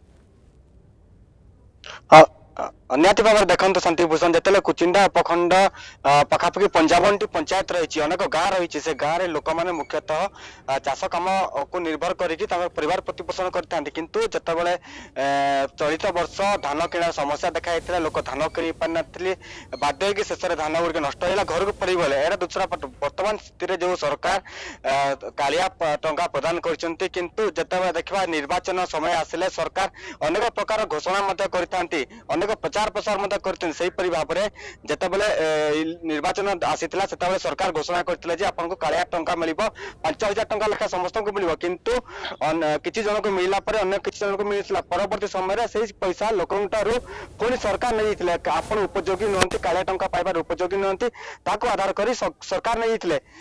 अन्याति भाव देखते शांतिभूषण जिते कुचिंडा उपखंड पखापाखि पंचावन टी पंचायत रही अनेक गाँ रही से गाँव में लोक मैंने मुख्यतः चाष कम को निर्भर करके परिवार प्रतिपोषण करते किंतु जितेबाला चलित वर्ष धान किण समस्या देखा लोक धान कि पारि ना बाध्य हो शेष धान गुड़िक नष्ट होगा घर को फेरीगले यार दूसरा पट बर्तमान स्थिति जो सरकार कालिया टंका प्रदान करते किंतु जितेबाला देखा निर्वाचन समय आसिले सरकार अनेक प्रकार घोषणा करते अनेक प्रचार प्रसार करते भाव में जितेबाला निर्वाचन आसीला से सरकार घोषणा करते आपको कालिया टंका मिल पांच हजार टंका लेखा समस्त को मिल किंतु किसी जन को मिलला अन्य किसी जन को मिलता परवर्ती समय से पैसा लोक पुणी सरकार नहीं आप उपयोगी नुहति कालिया टंका पाइबार उपयोगी नुहति आधार कर सरकार नहीं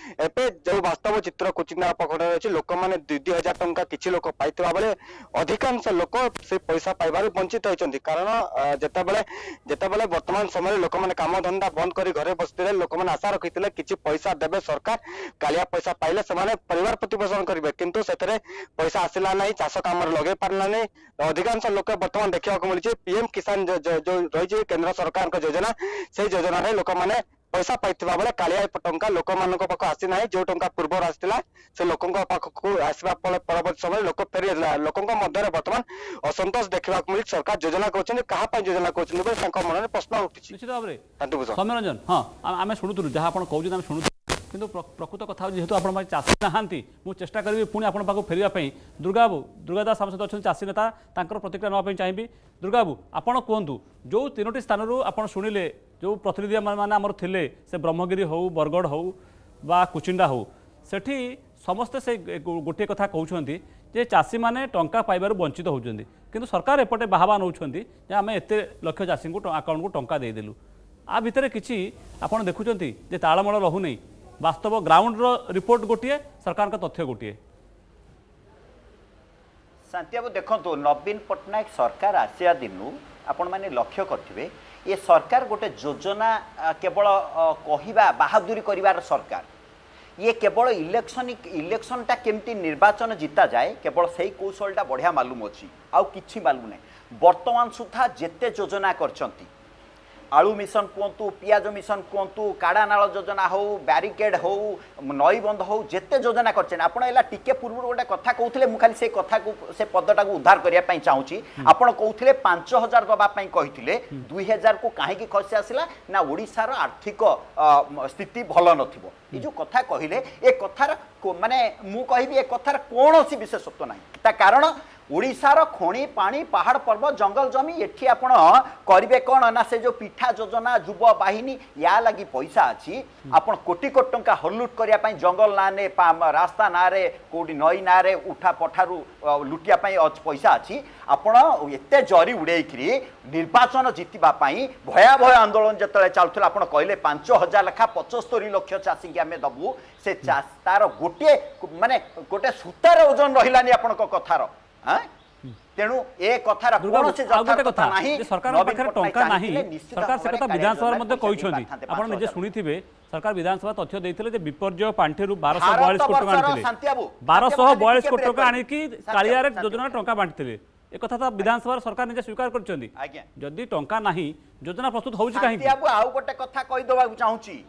जो वास्तव चित्र कुचिंडा उपखंड अच्छी लोक मैंने दुई दुई हजार टंका किसी लोक पाई बेले अधिकांश लोक से पैसा पाइबार वंचित होती कारण जितेबाला जितेबाला वर्तमान समय लोक मैंने काम धंदा बंद कर घरे बसते लोक मैंने आशा रखी किसी पैसा देवे सरकार कालिया पैसा पाइले से परिवार प्रतिपोषण करेंगे किंतु से पैसा आसला ना चाष कम लगे पारा नहीं अधिकांश लोक बर्तमान देखा मिली पीएम किसान जो रही केंद्र सरकार योजना से योजना लोक मैंने पैसा पाई बेले कालिया टंका लोक मान पाख आसी ना जो टंका पूर्व आसाला से लोक पाखक आसवा परवर्ती समय लोक फेरी लोक बर्तमान असंतोष देखा मिली सरकार योजना कर योजना कर मन में प्रश्न उठी निश्चित भाव में सौम्यरंजन हाँ आम शुणुलु जहाँ आप कहते शुणु किंतु प्रकृत कथा जेहेतु आप चाषी नहांती मुझे चेष्टा करी पुणी आपण पाक फेरवाई दुर्गा बाबू दुर्गा दास आम सहित अच्छा चाषी नेता प्रतिक्रिया नापी चाहिए दुर्गा बाबू आपड़ कहतु जो तीनो स्थान आप शुणिले जो प्रतिनिधि मैंने आमर थे से ब्रह्मगिरी हो बरगढ़ हो बा कुचिंडा हो सेठी समस्ते से गोटे कथा कहते जे चाषी मैंने टंका पाइबार वंचित होती किंतु सरकार एपटे बाहवा नौ आम एत लक्ष चाषी को अकाउंट को टंका देदेलु आ भितर किसी आप देखुं तालमेल रहुनी वास्तव ग्राउंड रिपोर्ट गोटे सरकार का तथ्य गोटे शांति बाबू देखो नवीन पट्टनायक सरकार आसिया दिनु आपण मैंने लक्ष्य करेंगे ये सरकार गोटे योजना केवल कहवा बहादुरी कर सरकार ये केवल इलेक्शन इलेक्शनटा केमती निर्वाचन जीता जाए केवल से कौशलटा बढ़िया मालूम अच्छी आउ किछि मालूम नहीं वर्तमान सुधा जेते योजना करछंती आलू मिशन कहतु पियाज मिशन कहतु काड़ा नाल योजना हो ब्यारिकेड हो नई बंध हो जेते योजना करछन आपण एला टिके पूर्व गोटे कथा कहउथिले मु खाली से कथा को से पदटा को उद्धार करिया पई चाहूची आपण कहउथिले पाँच हजार दबा पई कहिथिले दो हज़ार को काहे की खसी आसिला ना ओडिसा रो आर्थिक स्थिति भल नथिबो ए जो कथा कहिले ए कथार माने मु कहिबी ए कथार कोनोसी विशेषत्व नाही ता कारण ओडिशार खणी पानी पहाड़ पर्वत जंगल जमी एठी आपण करिवे कोन ना से जो पिठा योजना युव बाहिनी या लगी पैसा अछि आपण कोटी कोटी टंका हलुट करिया पई जंगल ना ने रास्ता ना रे कोडी नई ना रे उठा पठारु लुटिया पई पैसा अछि आपण एते जरी उड़ेई करी निर्वाचन जितिबा पई भया भय आंदोलन जतले चालुथला आपण कहले पाँच हजार लाख पचहत्तर लाख चासी के हमें दबु से तार गोटे माने गोटे सूतार ओजन रहिलानी आपण को कथार तेणु ए कथार कोनोसी कथा नाही सरकार पाखरे टंका नाही सरकार से कथा विधानसभा मध्ये कहिसंती आपण निजे सुनिथिबे सरकार विधानसभा तथ्य देथिले जे विपर्जय पांठेरु बारह सौ बयालीस कोटी टका आनिथिले बारह सौ बयालीस कोटी टका आनि कि कालिया रे योजना टंका बांटिथिले ए कथा त विधानसभा सरकार निजे स्वीकार करचंदी जदी टंका नाही योजना प्रस्तुत होउची काहे कि आउ गोटे कथा कहि दबा चाहूची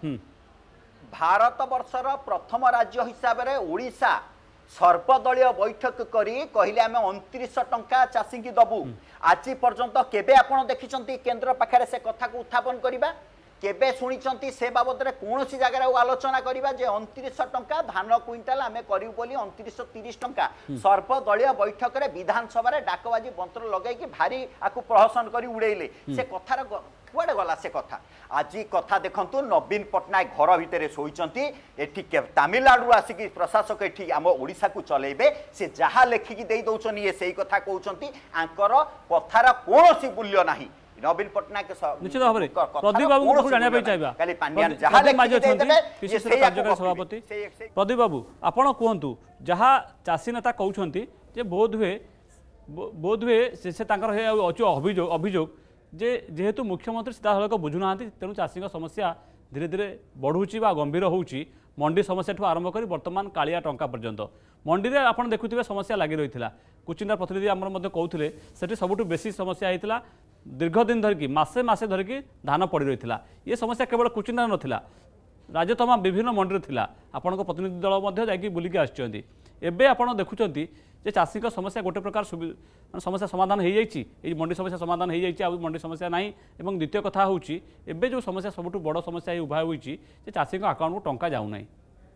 भारत वर्षर प्रथम राज्य हिसाब रे ओडिसा सर्वदलीय बैठक करी कहले आम उनतीस टंका चाषी की दबु आज पर्यंत केबे आपण देखिछंती केंद्र पाखरे से कथा को उत्थापन करिबा केबे सुनिछंती से बाबद रे कोनोसी जगह आलोचना करिबा जे उनतीस टंका धान क्विंटाल आमे करिउ बोली उनतीस तीस टंका सर्वदलीय बैठक रे विधानसभा रे डाकबाजी बंतर लगाई कि भारी आकु प्रहसन करी उड़ेइले से कथार कुआडे गला से कथा आज कथा देखंतु नवीन पटनायक घर भितर शोइचंती एठी तमिलनाडु आसिकी प्रशासक एठी आम ओडिसा को चलेबे से जहा लेखिकी देई दउछन ये सेही कथा कहउचंती आंकर कथार कोनोसी मूल्य नाही नवीन पटनायक निश्चित भाव प्रदीप बाबू को जानिया पई चाहबा खाली पांड्यान जहा लेखिकी देबे पिसिसी कार्यकारी सभापति प्रदीप बाबू आपण कहंतु जहा चासी नेता कहउचंती जे बोध हुए बोध हुए से तांकर हे अभियोग अभियोग जे जेहेतु मुख्यमंत्री सीधासलख बुझुना तेणु चाषी समस्या धीरे धीरे बढ़ुची बा गंभीर होउची मंडी समस्या ठू आरंभ कर बर्तमान कालिया टंका पर्यंत मंडी में आप देखुवे समस्या लगी रही है कुचिंडा प्रतिनिधि आमर कहते सेठी सबुठ बेसी समस्या होता दीर्घ दिन धरिकी मसे मसे धरिकी धान पड़ रही है ये समस्या केवल कुचिंडा नाला राज्य तमाम विभिन्न मंडी थिला आपण प्रतिनिधि दल जाकि बुलिकी आछंती एबे आपण देखुचंती जे चाषी समस्या गोटे प्रकार समस्या समाधान हो जाए मंडी समस्या समाधान हो जाए मंडी समस्या ना एवं द्वितीय कथा हूँ एबे जो समस्या सबुठ बड़ समस्या उभा होती चाषी अकाउंट को टंका जाऊ ना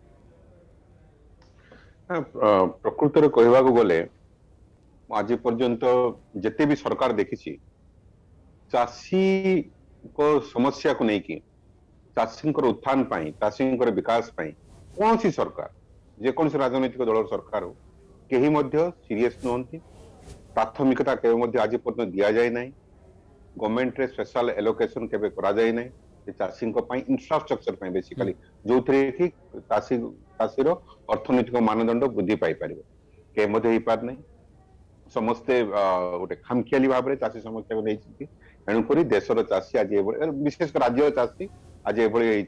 प्रकृत में कहवा गले आज पर्यंत जिते भी सरकार देखी चाषी को समस्या को लेकिन चाषी उत्थान पाई चाषी विकास पाई कौन सी सरकार जेको राजनैतिक दल सरकार हो कहीं सीरियस नुहति प्राथमिकता केवे आज पर्यटन दि जाए ना गवर्नमेंट रे स्पेशल एलोकेशन केवे करा जाए ना चाषी इंफ्रास्ट्रक्चर बेसिकली जो थे कि चाषी चाषीर अर्थनैतिक मानदंड वृद्धि पाई पार के पार ना समस्ते गोटे खामखियाली भाव में चाषी समस्या को नहीं तेणुक देशर चाषी आज विशेष राज्य चाषी आज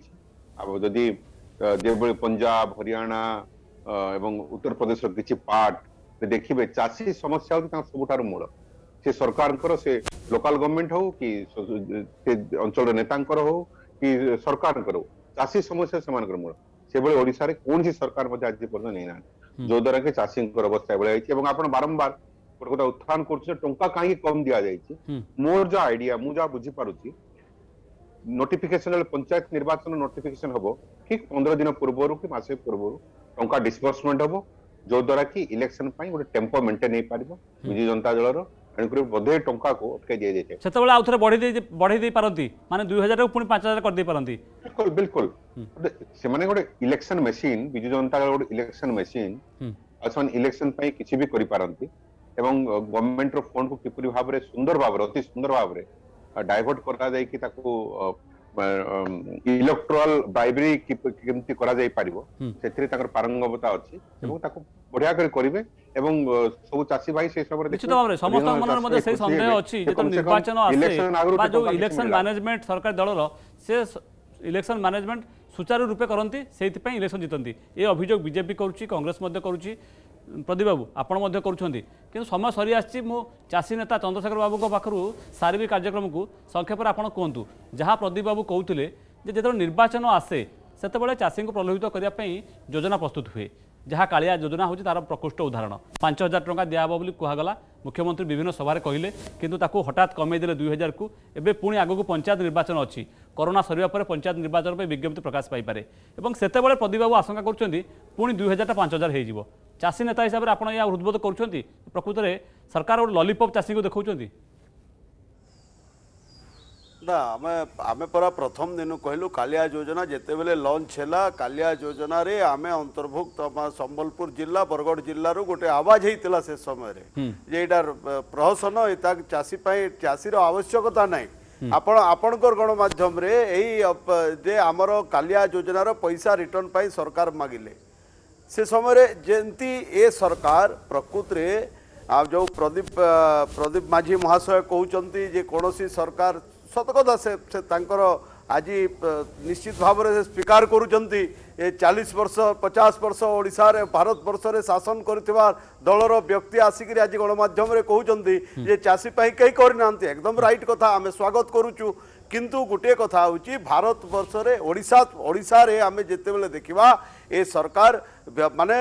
यदि जो पंजाब हरियाणा एवं उत्तर प्रदेश किसी पार्ट देखिए चाषी समस्या होती सबुठार मूल से सरकार से लोकल गवर्नमेंट हो कि अंचल नेता हो कि सरकार हो चाषी समस्या से मूल से ओडिशा रे कौन सी सरकार आज पर्यटन नहीं ना जो द्वारा कि चाषी अवस्था एवं आप बारंबार गोटे कथा उत्थान कर टंका कहीं कम दि जाए मोर जो आइडिया मुझे बुझी पारुची नोटिफिकेशन पंचायत निर्वाचन नोटिफिकेशन हम ठीक पंद्रह दिन पूर्व कि मासे पूर्व टंका डिस्बर्समेंट हम जो द्वारा कि इलेक्शन गोटे टेम्पो मेंटेन हो पार विजु जनता दल बोधे टंका को अटकाई दि जाए से आउे बढ़े दे पारती माने दुई हजार पुणी पांच हजार कर दे पारती बिल्कुल बिल्कुल से माने गोटे इलेक्शन मशीन विजु जनता दल गोटे इलेक्शन मशीन से इलेक्शन किसी भी करि पारंती एवं गवर्नमेंट रो फंड को किपरि भाव रे सुंदर भाव रे अति सुंदर भाव रे डाइवर्ट करा जाय कि ताको इलेक्टोरल ब्राइबरी केमती करा जाय पारिबो सेथरे ताकर पारंगमता अछि एवं ताको बढ़िया कर करिवे एवं सब चासी भाई से सब निश्चित भाव रे समस्त मन मध्ये से संदेह अछि जे निर्वाचन आसे बा जो इलेक्शन मैनेजमेंट सरकार दलर से इलेक्शन मैनेजमेंट सुचारू रूपे करती से इलेक्शन जीतती ये अभियोग बीजेपी करुच्ची कांग्रेस करुच्ची प्रदीप बाबू आपण कि समय सरी आसी मु चाषी नेता चंद्रशेखर बाबू पाखु सारी कार्यक्रम को संक्षेप में आपड़ कहतु जहाँ प्रदीप बाबू कहते जो निर्वाचन आसे से चाषी को प्रलोभित करने योजना प्रस्तुत हुए जहाँ कालिया योजना हूँ तार प्रकृष्ट उदाहरण पांच हजार टंका दिहब बोली कहगला मुख्यमंत्री विभिन्न सभार कहले किंतु ताकू हठात कमेदेले दुई हजार को एवं पुणी आगक पंचायत निर्वाचन अच्छी कोरोना सरिया पर पंचायत निर्वाचन पर विज्ञप्ति प्रकाश पाइपे और सेतेबले प्रदीप बाबू आशंका करुँच पुणी दुई हजार पांच हजार हो चाषी नेता हिसाब से आपड़ या हृदबोध कर प्रकृत में सरकार गोटे लॉलीपॉप चाषी को देखा ना आम आम परा प्रथम दिन कहलु कालिया योजना जिते बेले लॉन्च है कालिया योजना रे आमे अंतर्भुक्त संबलपुर जिला बरगढ़ जिल्ला रो गोटे आवाज होता से समय जे एटा प्रहसन चाषी चाषी आवश्यकता नहीं आपण आपणकर गणमाध्यम रे एही जे आमर कालिया योजनार पैसा रिटर्न पाई सरकार मागिले से समय जेंती ए सरकार प्रकृत रे जो प्रदीप प्रदीप माझी महाशय कहते जे कौन सरकार सतकथा से, से तांकर आज निश्चित भाव में स्वीकार करुचंती ए चालीस वर्ष पचास वर्ष ओडिशा रे भारत वर्ष रे शासन करथिबा दलर व्यक्ति आसिक आज गणमाध्यम रे कहउचंती जे चाषी पाई कई करनांती एकदम राइट कथा आमे स्वागत करूचु किंतु गोटे कथा होची भारत वर्ष रे ओडिशा ओडिशा रे आमे जेते बेले देखिबा ए सरकार माने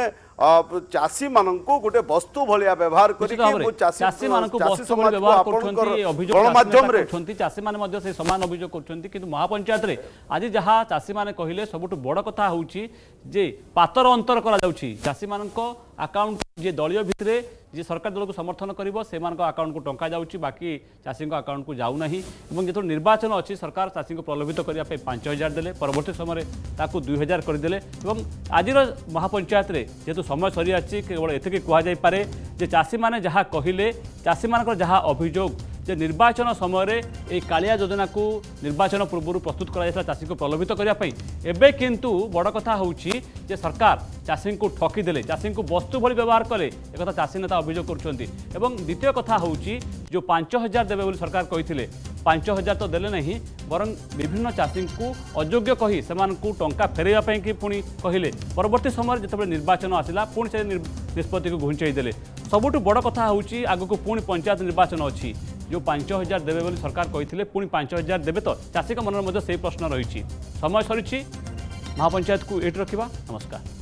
चाषी मानकु गोटे वस्तु भलिया व्यवहार करी कि चाषी मानकु वस्तु भलिया व्यवहार करछंती अभियोग गणमाध्यम रे करछंती चाषी माने मध्ये से समान अभियोग करछंती किंतु महापंचायत रे आज जहा चाषी माने कहिले सबटु बड़ कथा होची जे पातर अंतर करा जाउची चाषी मानक अकाउंट जे दलियो भितरे जे सरकार दल को समर्थन करिवो से मानक अकाउंट को टंका जाउची बाकी चाषी को अकाउंट को जाउ नाही एवं जेतो निर्वाचन अछि सरकार चाषी को प्रलोभित करिया पे पांच हजार देले परवर्ती समय ताकू दुई हजार कर देले एवं आजिर महापंचायत रे जेतो समय सरी आछि केवल एतके कुहा जाय पारे जे चाषी माने जहा कहिले चाषी मानकर जहा अभियोग जे निर्वाचन समय ए कालिया योजना को निर्वाचन पूर्व प्रस्तुत करा चाषी को प्रलोभित करने एवं किंतु बड़ कथा होची जे सरकार चाषी को ठकी देले चाषी को वस्तु भली व्यवहार कले एक चाषी नेता अभियोग करछंती एवं द्वितीय कथा होची जो पांच हजार देवे बोली सरकार कही पांच हजार तो देले नहीं बरं विभिन्न चाषी को अयोग्य कही से टंका फेरैया कि पुणी कहले परवर्ती समय जिते निर्वाचन आसला पुणी से निष्पत्ति को घुंचाई देले सबुठु बड़ कथा होची आगको पुणी पंचायत निर्वाचन अच्छी जो पांच हजार देवे बोली सरकार कही पुणी पांच हजार देवे तो चाषी मन में से प्रश्न रही समय सरी महापंचायत को एट रखा नमस्कार।